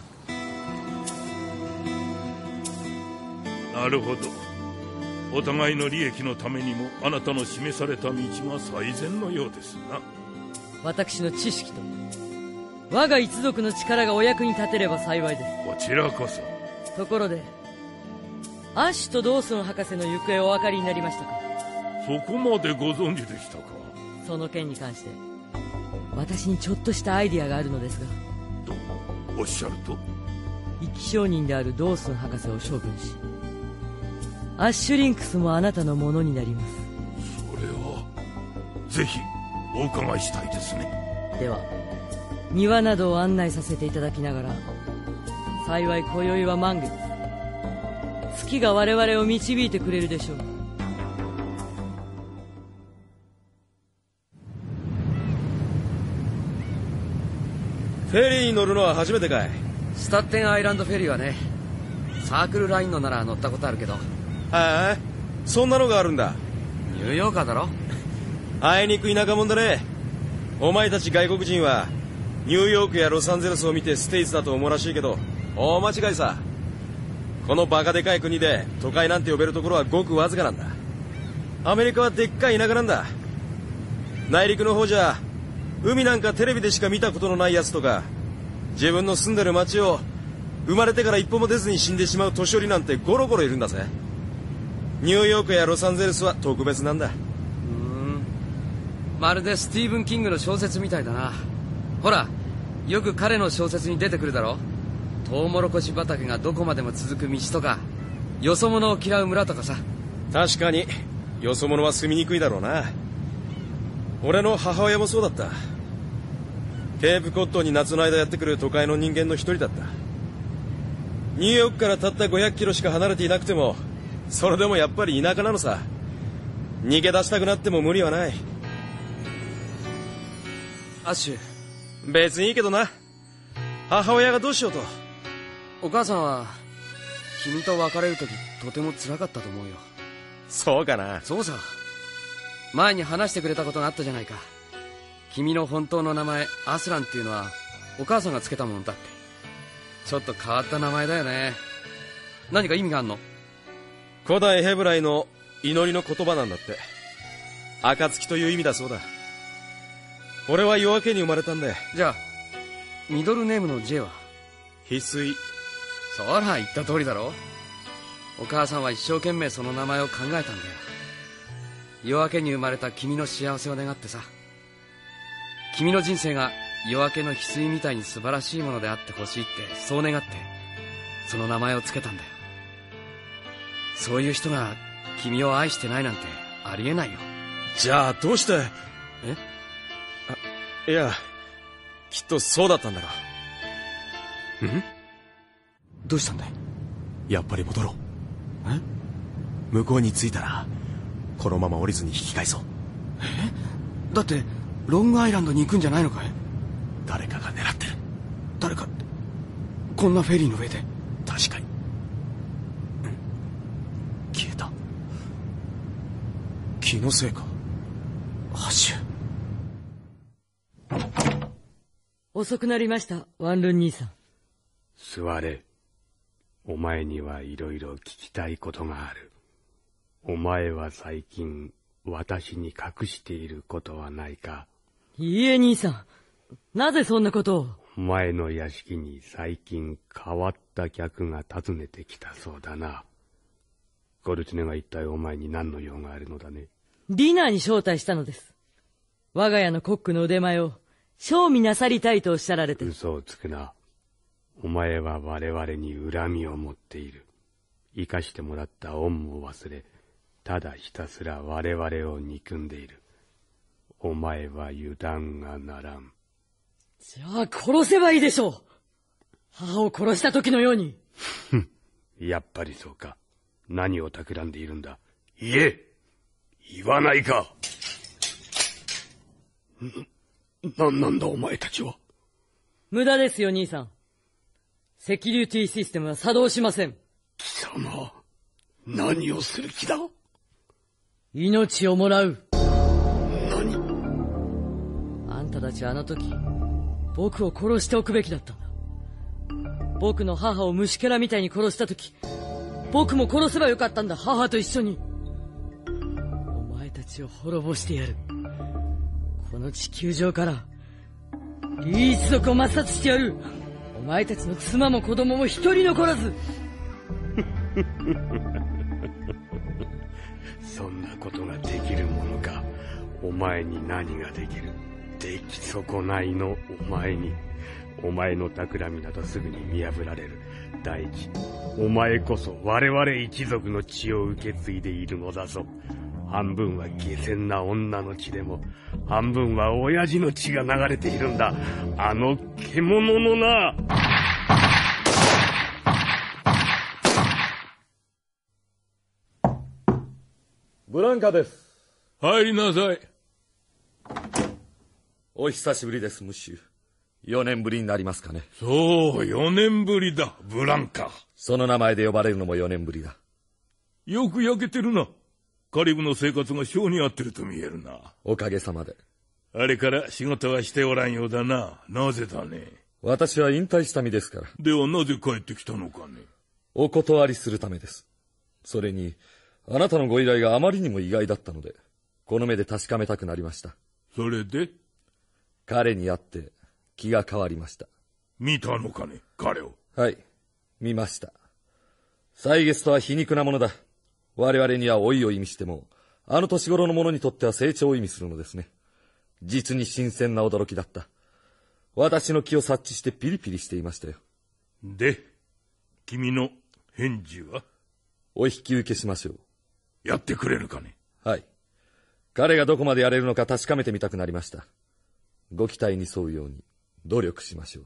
なるほど。お互いの利益のためにもあなたの示された道が最善のようですな。 私の知識と我が一族の力がお役に立てれば幸いです。 こちらこそ。 ところでアッシュとドーソン博士の行方をお分かりになりましたか。 そこまでご存知でしたか。 その件に関して私にちょっとしたアイディアがあるのですが。 とおっしゃると。 生き証人であるドーソン博士を処分し、アッシュリンクスもあなたのものになります。 それはぜひお伺いしたいですね。 では庭などを案内させていただきながら、幸い今宵は満月、月が我々を導いてくれるでしょう。 フェリーに乗るのは初めてかい。 スタッテンアイランドフェリーはね、サークルラインのなら乗ったことあるけど。 はい、そんなのがあるんだ。 ニューヨーカーだろ。 あいにく田舎者だね。お前たち外国人はニューヨークやロサンゼルスを見てステイツだと思うらしいけど、大間違いさ。このバカでかい国で都会なんて呼べるところはごくわずかなんだ。アメリカはでっかい田舎なんだ。内陸の方じゃ海なんかテレビでしか見たことのないやつとか、自分の住んでる街を生まれてから一歩も出ずに死んでしまう年寄りなんてゴロゴロいるんだぜ。ニューヨークやロサンゼルスは特別なんだ。 まるでスティーブン・キングの小説みたいだな。ほら、よく彼の小説に出てくるだろ。トウモロコシ畑がどこまでも続く道とか、よそ者を嫌う村とかさ。 確かによそ者は住みにくいだろうな。俺の母親もそうだった。ケープコッドに夏の間やってくる都会の人間の一人だった。ニューヨークからたった500キロしか離れていなくても、それでもやっぱり田舎なのさ。逃げ出したくなっても無理はない。 アッシュ、 別にいいけどな。母親がどうしようと。 お母さんは君と別れる時とても辛かったと思うよ。 そうかな。 そうさ、前に話してくれたことがあったじゃないか。君の本当の名前アスランっていうのはお母さんがつけたものだって。ちょっと変わった名前だよね。何か意味があんの？ 古代ヘブライの祈りの言葉なんだって。暁という意味だそうだ。俺は夜明けに生まれたんだよ。 じゃあミドルネームの J は？ 翡翠。 そら言った通りだろ。お母さんは一生懸命その名前を考えたんだよ。夜明けに生まれた君の幸せを願ってさ。君の人生が夜明けの翡翠みたいに素晴らしいものであってほしいって、そう願ってその名前をつけたんだよ。そういう人が君を愛してないなんてありえないよ。 じゃあどうして？いや、きっとそうだったんだろう。 どうしたんだい？ やっぱり戻ろう。向こうに着いたらこのまま降りずに引き返そう。 だってロングアイランドに行くんじゃないのかい？ 誰かが狙ってる。 誰かって、こんなフェリーの上で？ 確かに。消えた。 気のせいか。 ハッシュ。 遅くなりました、ワンルン兄さん。 座れ。お前にはいろいろ聞きたいことがある。お前は最近私に隠していることはないか？ いいえ、兄さん。なぜそんなことを？ お前の屋敷に最近変わった客が訪ねてきたそうだな。ゴルツネが一体お前に何の用があるのだね？ ディナーに招待したのです。我が家のコックの腕前を賞味なさりたいとおっしゃられて。 嘘をつくな。お前は我々に恨みを持っている。生かしてもらった恩も忘れ、ただひたすら我々を憎んでいる。お前は油断がならん。 じゃあ殺せばいいでしょう。母を殺した時のように。 やっぱりそうか。何を企んでいるんだ。言え！言わないか。なんだお前たちは。 無駄ですよ、兄さん。セキュリティシステムは作動しません。 貴様、何をする気だ？ 命をもらう。 何？ あんたたちはあの時、僕を殺しておくべきだったんだ。僕の母を虫けらみたいに殺した時、僕も殺せばよかったんだ、母と一緒に。お前たちを滅ぼしてやる。この地球上からリー一族を抹殺してやる。お前たちの妻も子供も一人残らず。 そんなことができるものか。お前に何ができる？出来損ないのお前に。お前の企みなどすぐに見破られる。第一、お前こそ我々一族の血を受け継いでいるのだぞ。半分は下賤な女の血でも、半分は親父の血が流れているんだ。あの獣のな。 ブランカです。 入りなさい。 お久しぶりです、ムッシュ。4年ぶりになりますかね。 そう、4年ぶりだ、ブランカ。 その名前で呼ばれるのも4年ぶりだ。 よく焼けてるな。カリブの生活が性に合ってると見えるな。 おかげさまで。 あれから仕事はしておらんようだな。なぜだね。 私は引退した身ですから。 ではなぜ帰ってきたのかね。 お断りするためです。それに、あなたのご依頼があまりにも意外だったので、この目で確かめたくなりました。 それで？ 彼に会って気が変わりました。 見たのかね、彼を。 はい。 見ました。歳月とは皮肉なものだ。我々には老いを意味しても、あの年頃の者にとっては成長を意味するのですね。実に新鮮な驚きだった。私の気を察知してピリピリしていましたよ。 で、君の返事は？ お引き受けしましょう。 やってくれるかね？ はい。彼がどこまでやれるのか確かめてみたくなりました。ご期待に沿うように努力しましょう。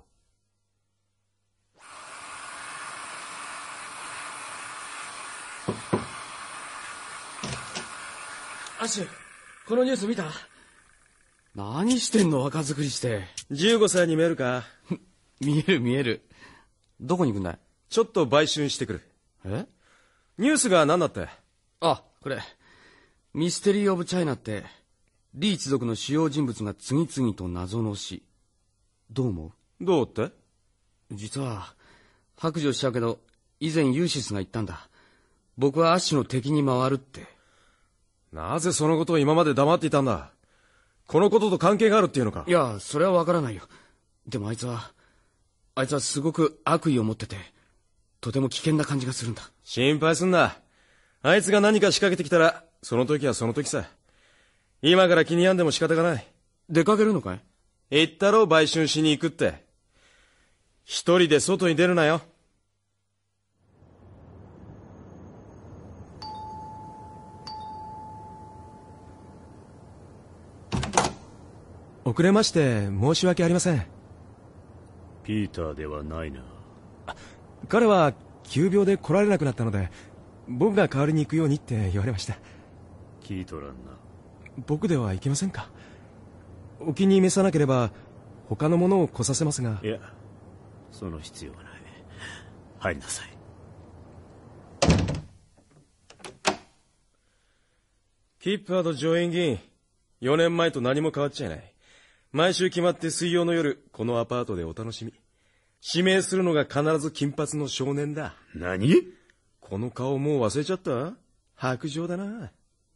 アッシュ、このニュース見た？何してんの、若作りして。 15歳に見えるか？ 見える見える。どこに行くんだい？ ちょっと売春してくる。 え？ ニュースが何だって？ あ、これ。ミステリー・オブ・チャイナって、リー一族の主要人物が次々と謎の死。どう思う？ どうって？ 実は、白状しちゃうけど、以前ユーシスが言ったんだ。僕はアッシュの敵に回るって。 なぜそのことを今まで黙っていたんだ？このことと関係があるっていうのか？ いや、それはわからないよ。でもあいつはすごく悪意を持ってて、とても危険な感じがするんだ。 心配すんな。あいつが何か仕掛けてきたら、その時はその時さ。今から気に病んでも仕方がない。 出かけるのかい？ 言ったろ、売春しに行くって。一人で外に出るなよ。遅れまして申し訳ありません。 ピーターではないな。 彼は急病で来られなくなったので、僕が代わりに行くようにって言われました。 キートランな。 僕では行けませんか？お気に召さなければ他のものを来させますが。 いや、その必要はない。入りなさい。 キッパーと上院議員、4年前と何も変わっちゃいない。毎週決まって水曜の夜、このアパートでお楽しみ。指名するのが必ず金髪の少年だ。 何？ この顔もう忘れちゃった？白状だな。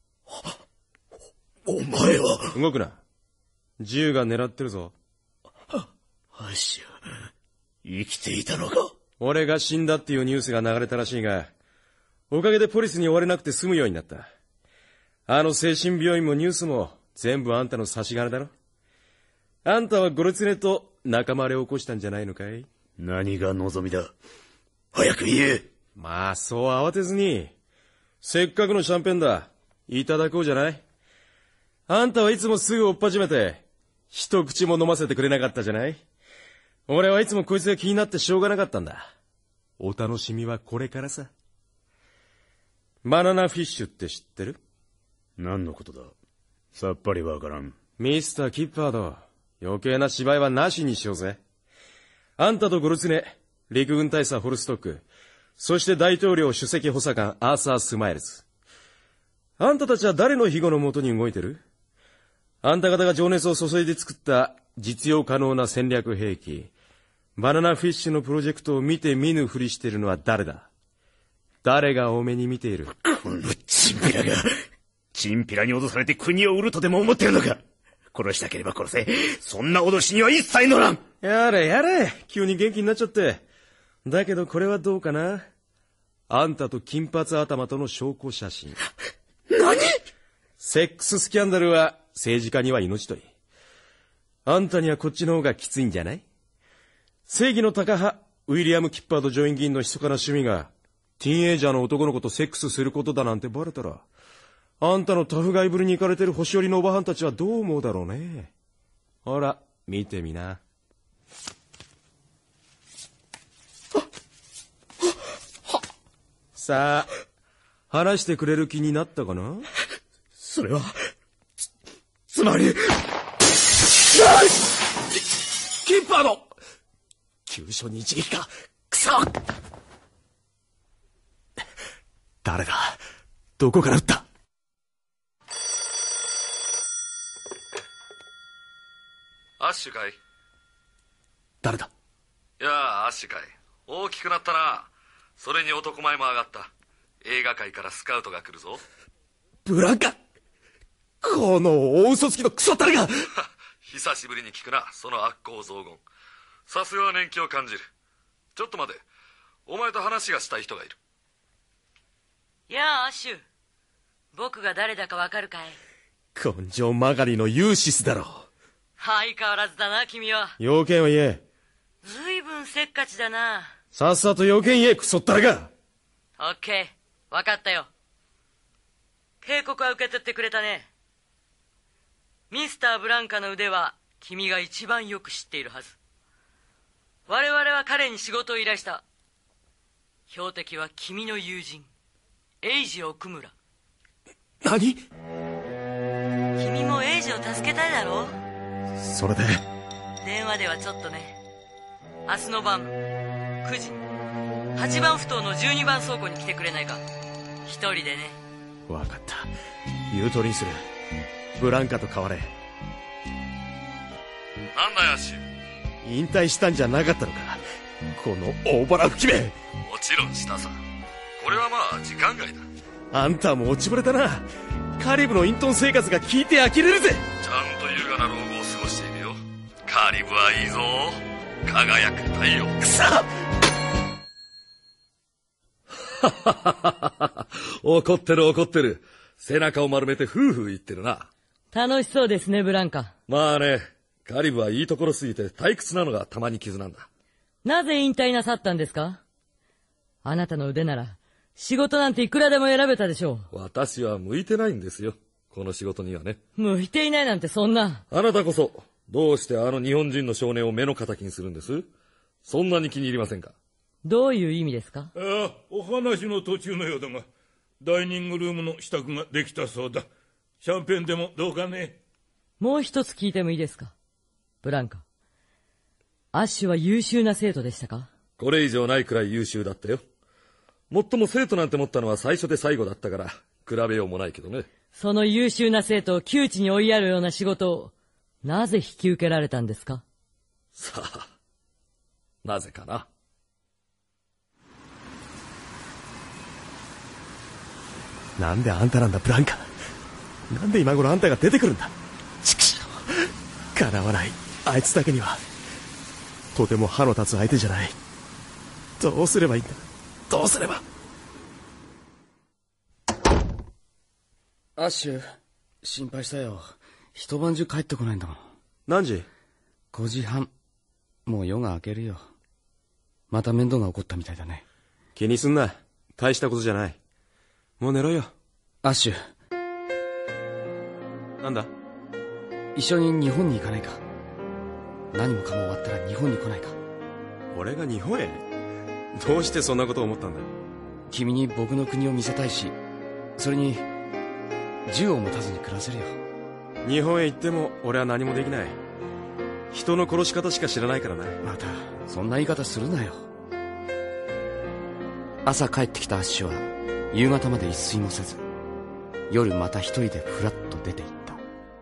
お前は。 動くな。銃が狙ってるぞ。 アッシュ、生きていたのか？ 俺が死んだっていうニュースが流れたらしいが、おかげでポリスに追われなくて済むようになった。あの精神病院もニュースも全部あんたの差し金だろ。あんたはゴルツネと仲間割れを起こしたんじゃないのかい？ 何が望みだ？早く言え。 まあそう慌てずに。せっかくのシャンペンだ。いただこうじゃない。あんたはいつもすぐ追っ始めて、一口も飲ませてくれなかったじゃない。俺はいつもこいつが気になってしょうがなかったんだ。お楽しみはこれからさ。バナナフィッシュって知ってる？ 何のことだ？さっぱりわからん。 ミスター・キッパード、余計な芝居はなしにしようぜ。あんたとゴルツネ、陸軍大佐ホルストック、そして大統領首席補佐官アーサー・スマイルズ。あんたたちは誰の庇護のもとに動いてる？あんた方が情熱を注いで作った実用可能な戦略兵器、バナナフィッシュのプロジェクトを見て見ぬふりしているのは誰だ？誰が多めに見ている？ このチンピラが、チンピラに脅されて国を売るとでも思ってるのか？殺したければ殺せ。そんな脅しには一切乗らん。 やれやれ、急に元気になっちゃって。だけどこれはどうかな？あんたと金髪頭との証拠写真。 何？ セックススキャンダルは政治家には命取り。あんたにはこっちの方がきついんじゃない？正義のタカ派、ウィリアム・キッパード上院議員の密かな趣味が、ティーンエイジャーの男の子とセックスすることだなんてバレたら、あんたのタフガイぶりに行かれてる星寄りのおばはんたちはどう思うだろうね。ほら、見てみな。さあ、話してくれる気になったかな？ それは、つまり、 キッパード！急所に一撃か。くそ！誰だ？どこから撃った？ アッシュかい？ 誰だ？ いやあ、アッシュかい。大きくなったな。それに男前も上がった。映画界からスカウトが来るぞ。 ブランカ！この大嘘つきのクソったれが！ 久しぶりに聞くな、その悪行雑言。さすがは年季を感じる。ちょっと待て。 お前と話がしたい人がいる。 やあ、アッシュ。僕が誰だかわかるかい？ 根性曲がりのユーシスだろ。 相変わらずだな、君は。 要件は言え。 ずいぶんせっかちだな。 さっさと要件言え、クソったらか。 オッケー、わかったよ。警告は受け取ってくれたね。ミスター・ブランカの腕は君が一番よく知っているはず。我々は彼に仕事を依頼した。標的は君の友人、エイジ・奥村。 何？ 君もエイジを助けたいだろう？ それで？ 電話ではちょっとね。明日の晩9時8番埠頭の12番倉庫に来てくれないか。一人でね。 わかった。言う通りにする。ブランカと代われ。 なんだよ、アッシュ。 引退したんじゃなかったのか、この大腹吹き目。 もちろんしたさ。これはまあ時間外だ。 あんたも落ちぶれたな。カリブの隠遁生活が効いて呆れるぜ。 ちゃんと優雅な老後を過ごしているよ。カリブはいいぞ。輝く太陽。 くそ怒ってる怒ってる。背中を丸めてフーフー言ってるな。 楽しそうですね、ブランカ。 まあね、カリブはいいところすぎて退屈なのがたまに傷なんだ。 なぜ引退なさったんですか？あなたの腕なら仕事なんていくらでも選べたでしょう。私は向いてないんですよ、この仕事にはね。 向いていないなんてそんな。 あなたこそどうしてあの日本人の少年を目の敵にするんです？そんなに気に入りませんか？ どういう意味ですか？ お話の途中のようだが、ダイニングルームの支度ができたそうだ。シャンペンでもどうかね。 もう一つ聞いてもいいですか？ブランカ、アッシュは優秀な生徒でしたか？ これ以上ないくらい優秀だったよ。もっとも生徒なんて持ったのは最初で最後だったから比べようもないけどね。 その優秀な生徒を窮地に追いやるような仕事をなぜ引き受けられたんですか？ さあ、なぜかな。 なんであんたなんだ、ブランカ。なんで今頃あんたが出てくるんだ。畜生、かなわない。あいつだけにはとても歯の立つ相手じゃない。どうすればいいんだ、どうすれば。 アッシュ、心配したよ。一晩中帰ってこないんだもん。 何時 ？5時半。もう夜が明けるよ。また面倒が起こったみたいだね。 気にすんな、大したことじゃない。もう寝ろよ。 アッシュ。 なんだ？ 一緒に日本に行かないか。何もかも終わったら日本に来ないか。 俺が日本へ？どうしてそんなことを思ったんだ？ 君に僕の国を見せたいし、それに銃を持たずに暮らせるよ。 日本へ行っても俺は何もできない。人の殺し方しか知らないからな。 またそんな言い方するなよ。朝帰ってきたアッシュは夕方まで一睡もせず、夜また一人でふらっと出て行った。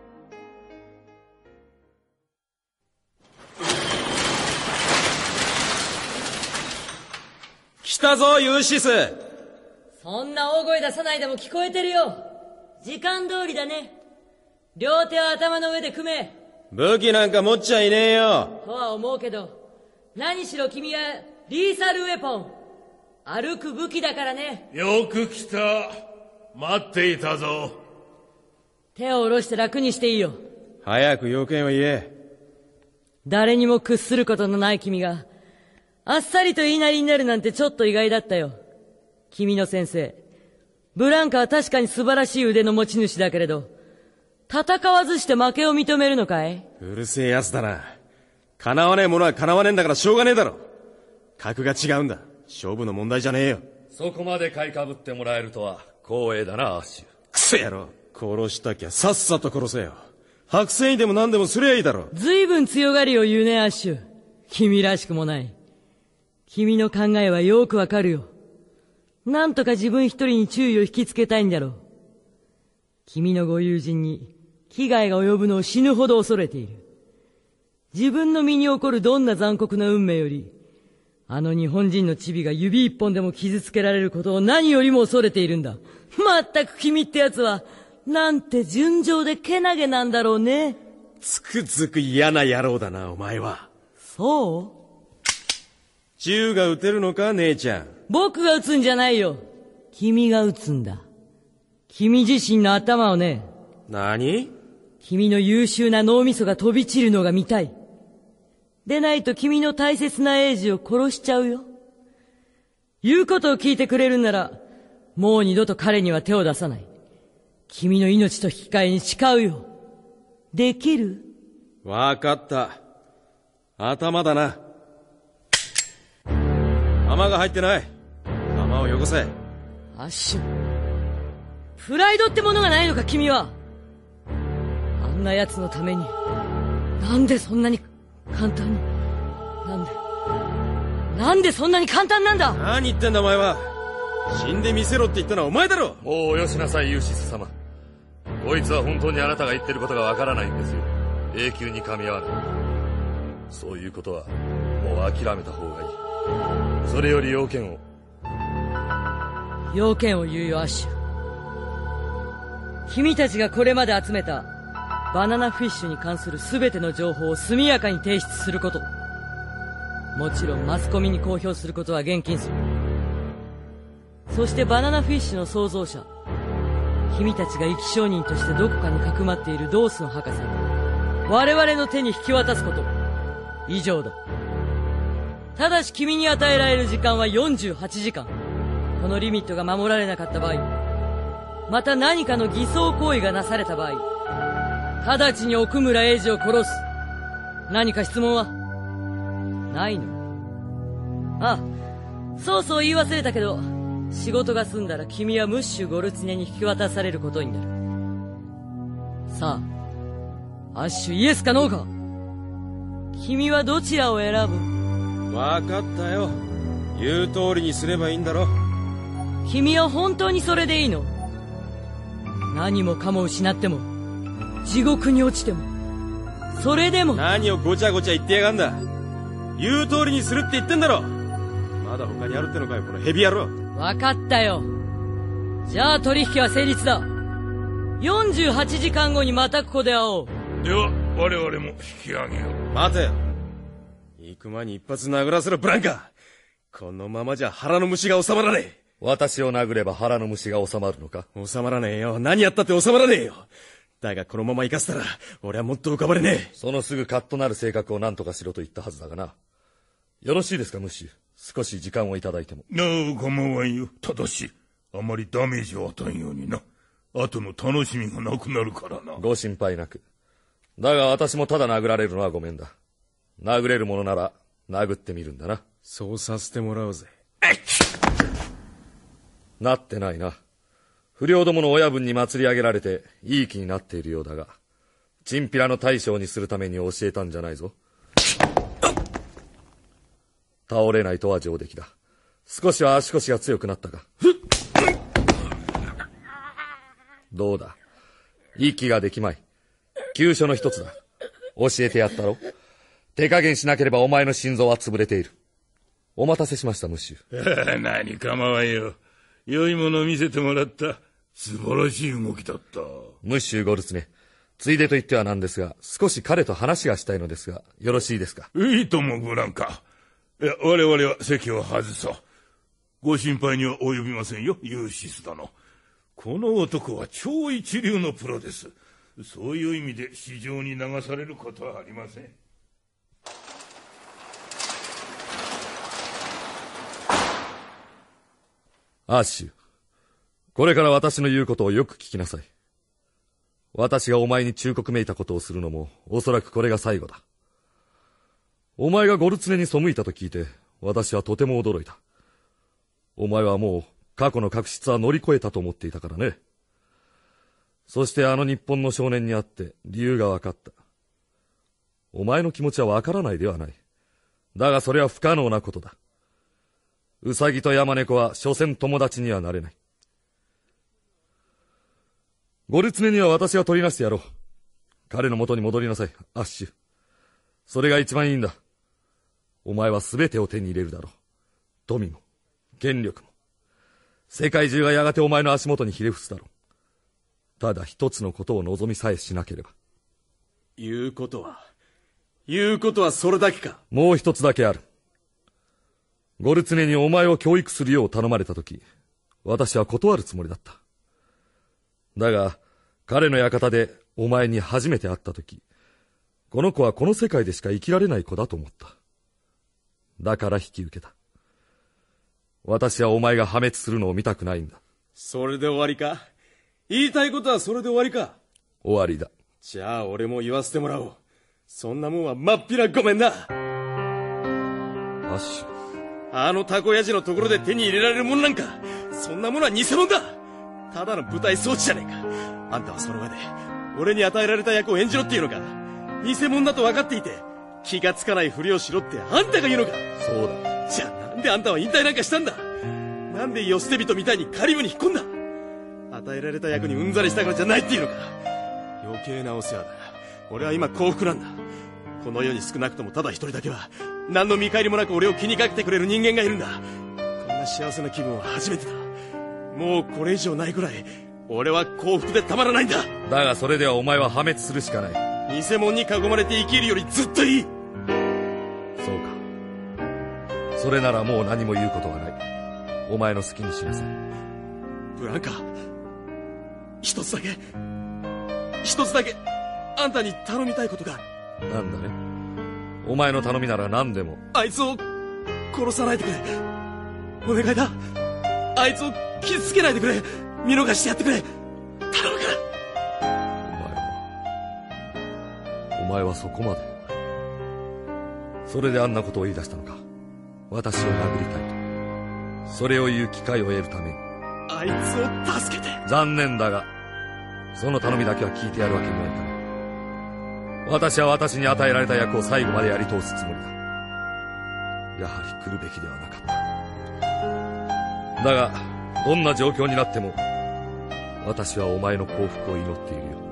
来たぞユーシス。 そんな大声出さないでも聞こえてるよ。時間通りだね。両手を頭の上で組め。 武器なんか持っちゃいねえよ。 とは思うけど、何しろ君はリーサルウェポン、歩く武器だからね。 よく来た。待っていたぞ。 手を下ろして楽にしていいよ。 早く要件を言え。 誰にも屈することのない君があっさりと言いなりになるなんてちょっと意外だったよ。君の先生ブランカは確かに素晴らしい腕の持ち主だけれど、戦わずして負けを認めるのかい？ うるせえやつだな。叶わねえものは叶わねえんだからしょうがねえだろ。格が違うんだ。勝負の問題じゃねえよ。 そこまで買いかぶってもらえるとは光栄だな、アッシュ。 クソ野郎、殺したきゃさっさと殺せよ。白線にでも何でもすりゃいいだろ。 ずいぶん強がりを言うね、アッシュ。君らしくもない。君の考えはよくわかるよ。なんとか自分一人に注意を引きつけたいんだろう。君のご友人に危害が及ぶのを死ぬほど恐れている。自分の身に起こるどんな残酷な運命より、あの日本人のチビが指一本でも傷つけられることを何よりも恐れているんだ。まったく君ってやつは、なんて純情でけなげなんだろうね。 つくづく嫌な野郎だな、お前は。 そう？ 銃が撃てるのか、姉ちゃん。 僕が撃つんじゃないよ。君が撃つんだ。君自身の頭をね。 何？ 君の優秀な脳みそが飛び散るのが見たい。でないと君の大切な英二を殺しちゃうよ。言うことを聞いてくれるんなら、もう二度と彼には手を出さない。君の命と引き換えに誓うよ。できる？ わかった。頭だな。弾が入ってない。弾をよこせ。 アッシュ。プライドってものがないのか、君は。あんな奴のために、なんでそんなに簡単に、なんでそんなに簡単なんだ。 何言ってんだお前は。死んでみせろって言ったのはお前だろ。 もうよしなさい、ユーシス様。こいつは本当にあなたが言ってることがわからないんですよ。永久に噛み合わない。そういうことはもう諦めた方がいい。それより要件を言うよ、アッシュ。君たちがこれまで集めたバナナフィッシュに関する全ての情報を速やかに提出すること。もちろんマスコミに公表することは厳禁する。そしてバナナフィッシュの創造者、君たちが生き証人としてどこかにかくまっているドースン博士、我々の手に引き渡すこと。以上だ。ただし君に与えられる時間は48時間。このリミットが守られなかった場合、また何かの偽装行為がなされた場合、直ちに奥村英二を殺す。何か質問はないの？あ、そうそう言い忘れたけど、仕事が済んだら君はムッシュ・ゴルツネに引き渡されることになる。さあ、アッシュ、イエスかノーか？君はどちらを選ぶ？ わかったよ。言う通りにすればいいんだろ。 君は本当にそれでいいの？何もかも失っても、地獄に落ちても、それでも。 何をごちゃごちゃ言ってやがんだ。言う通りにするって言ってんだろ。まだ他にあるってのかよ、このヘビ野郎。 分かったよ。じゃあ取引は成立だ。48時間後にまたここで会おう。 では我々も引き上げよう。 待てよ。行く前に一発殴らせろ、ブランカ。このままじゃ腹の虫が収まらねえ。 私を殴れば腹の虫が収まるのか？ 収まらねえよ。何やったって収まらねえよ。だがこのまま行かせたら俺はもっと浮かばれねえ。 そのすぐカッとなる性格を何とかしろと言ったはずだがな。よろしいですか、ムッシュ。少し時間をいただいても。 構わんよ。ただしあまりダメージを与えんようにな。後の楽しみがなくなるからな。 ご心配なく。だが私もただ殴られるのはごめんだ。殴れるものなら殴ってみるんだな。 そうさせてもらおうぜ。 なってないな。不良どもの親分に祭り上げられていい気になっているようだが、チンピラの大将にするために教えたんじゃないぞ。倒れないとは上出来だ。少しは足腰が強くなったか。どうだ、息ができまい。急所の一つだ。教えてやったろ。手加減しなければお前の心臓は潰れている。お待たせしました、ムッシュ。 何構わんよ。良いものを見せてもらった。素晴らしい動きだった。 ムッシュ・ゴルツネ、ついでと言ってはなんですが、少し彼と話がしたいのですが、よろしいですか？ いいとも、ブランカ。いや、我々は席を外そう。ご心配には及びませんよ、ユーシス殿。この男は超一流のプロです。そういう意味で市場に流されることはありません。 アッシュ、これから私の言うことをよく聞きなさい。私がお前に忠告めいたことをするのも、おそらくこれが最後だ。お前がゴルツネに背いたと聞いて、私はとても驚いた。お前はもう過去の確執は乗り越えたと思っていたからね。そしてあの日本の少年に会って理由が分かった。お前の気持ちは分からないではない。だがそれは不可能なことだ。ウサギとヤマネコは所詮友達にはなれない。ゴルツネには私が取りなしてやろう。彼の元に戻りなさい、アッシュ。それが一番いいんだ。お前は全てを手に入れるだろう。富も、権力も。世界中がやがてお前の足元にひれ伏すだろう。ただ一つのことを望みさえしなければ。 言うことはそれだけか？ もう一つだけある。 ゴルツネにお前を教育するよう頼まれたとき、私は断るつもりだった。だが、彼の館でお前に初めて会ったとき、この子はこの世界でしか生きられない子だと思った。だから引き受けた。私はお前が破滅するのを見たくないんだ。 それで終わりか？言いたいことはそれで終わりか？ 終わりだ。 じゃあ俺も言わせてもらおう。そんなもんはまっぴらごめんな。 アッシュ。 あのタコヤジのところで手に入れられるもんなんか、そんなものは偽物だ。ただの舞台装置じゃねえか。あんたはその上で俺に与えられた役を演じろっていうのか。偽物だと分かっていて気がつかないふりをしろってあんたが言うのか。 そうだ。 じゃあなんであんたは引退なんかしたんだ。なんで世捨て人みたいにカリブに引っ込んだ。与えられた役にうんざりしたからじゃないっていうのか。余計なお世話だ。俺は今幸福なんだ。この世に少なくともただ一人だけは何の見返りもなく俺を気にかけてくれる人間がいるんだ。こんな幸せな気分は初めてだ。もうこれ以上ないくらい俺は幸福でたまらないんだ。 だがそれではお前は破滅するしかない。 偽物に囲まれて生きるよりずっといい。 そうか。それならもう何も言うことはない。お前の好きにしなさい。 ブランカ、一つだけあんたに頼みたいことがある。 なんだね。お前の頼みなら何でも。 あいつを殺さないでくれ。お願いだ。あいつを傷つけないでくれ。見逃してやってくれ。頼むから。 お前はそこまで。それであんなことを言い出したのか。私を殴りたいと。それを言う機会を得るために。 あいつを助けて。 残念だが、その頼みだけは聞いてやるわけにはいかない。私は私に与えられた役を最後までやり通すつもりだ。やはり来るべきではなかった。だが、どんな状況になっても、私はお前の幸福を祈っているよ。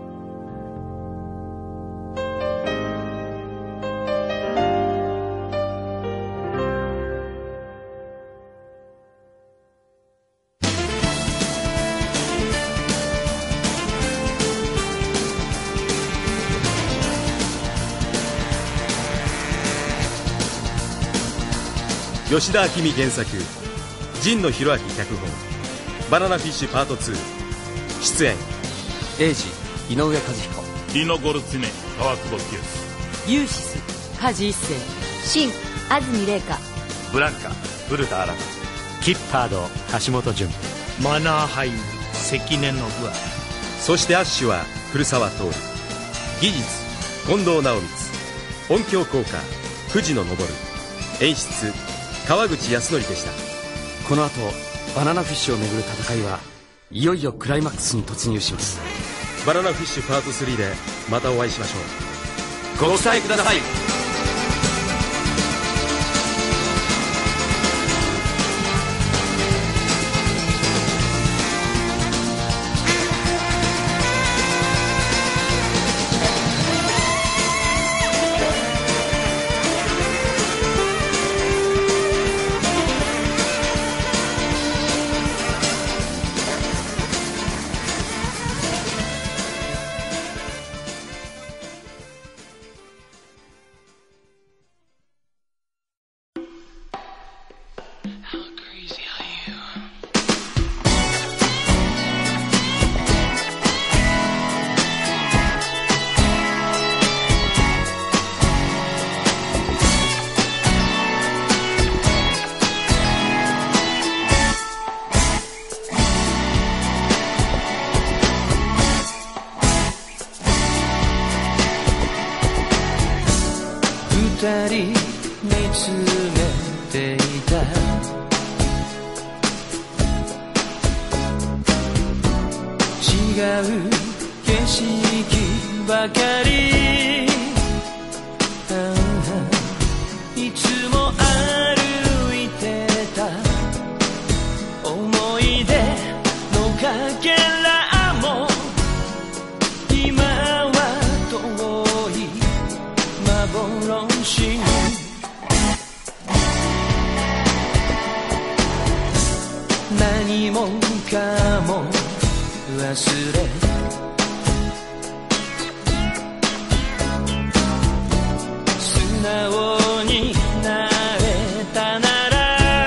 吉田明美原作、神野博明脚本、バナナフィッシュパート2。出演エイジ井上和彦、 リノ・ゴルツィネ川久保清、 ユーシス梶一生、 シン安住麗香、 ブランカ古田新太、 キッパード橋本淳、 マナーハイム関根信明。 そしてアッシュは古澤徹、技術近藤直光、音響効果藤野昇、演出川口康則でした。 この後バナナフィッシュをめぐる戦いはいよいよクライマックスに突入します。 バナナフィッシュパート3でまたお会いしましょう。 ご期待ください。 二人見つめていた違う景色ばかり、いつも歩いてた思い出のかけらも今は遠い幻に何もかも忘れ素直になれたなら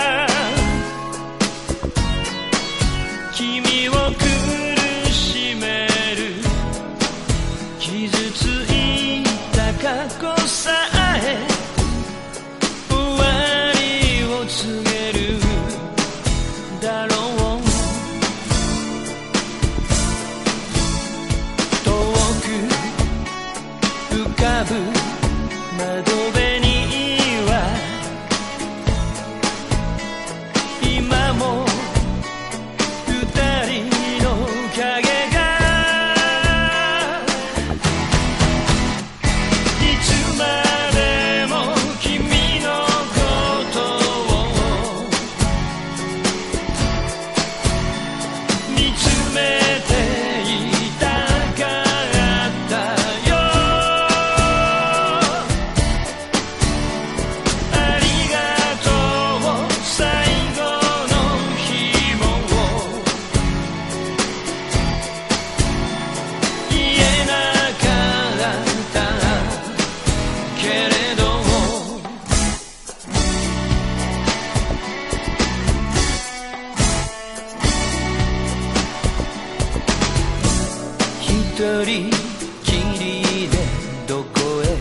人きりでどこへ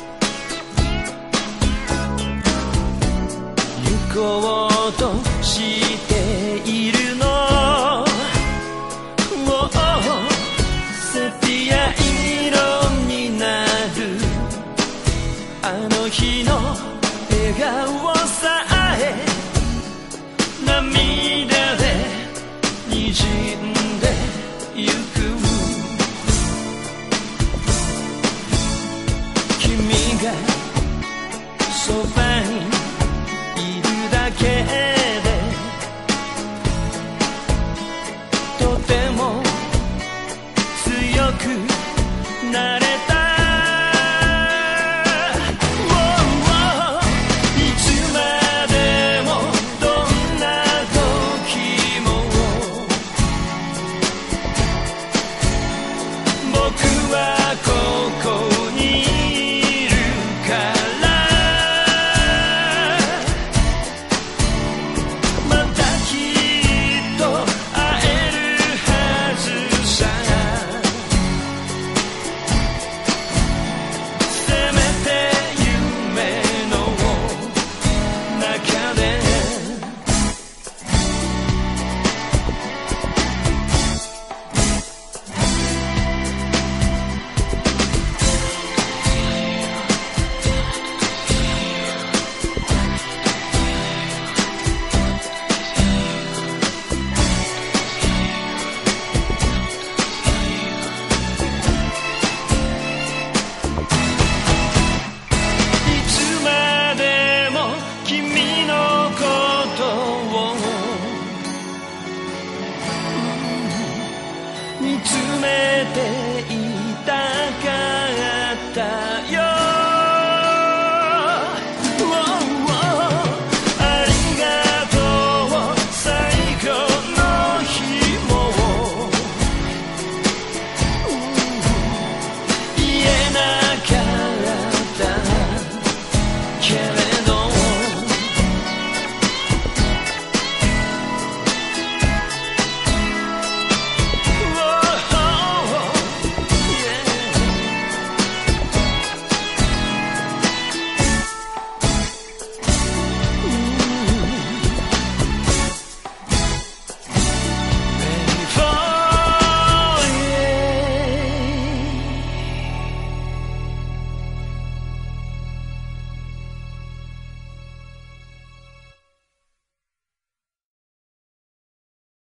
行こうとし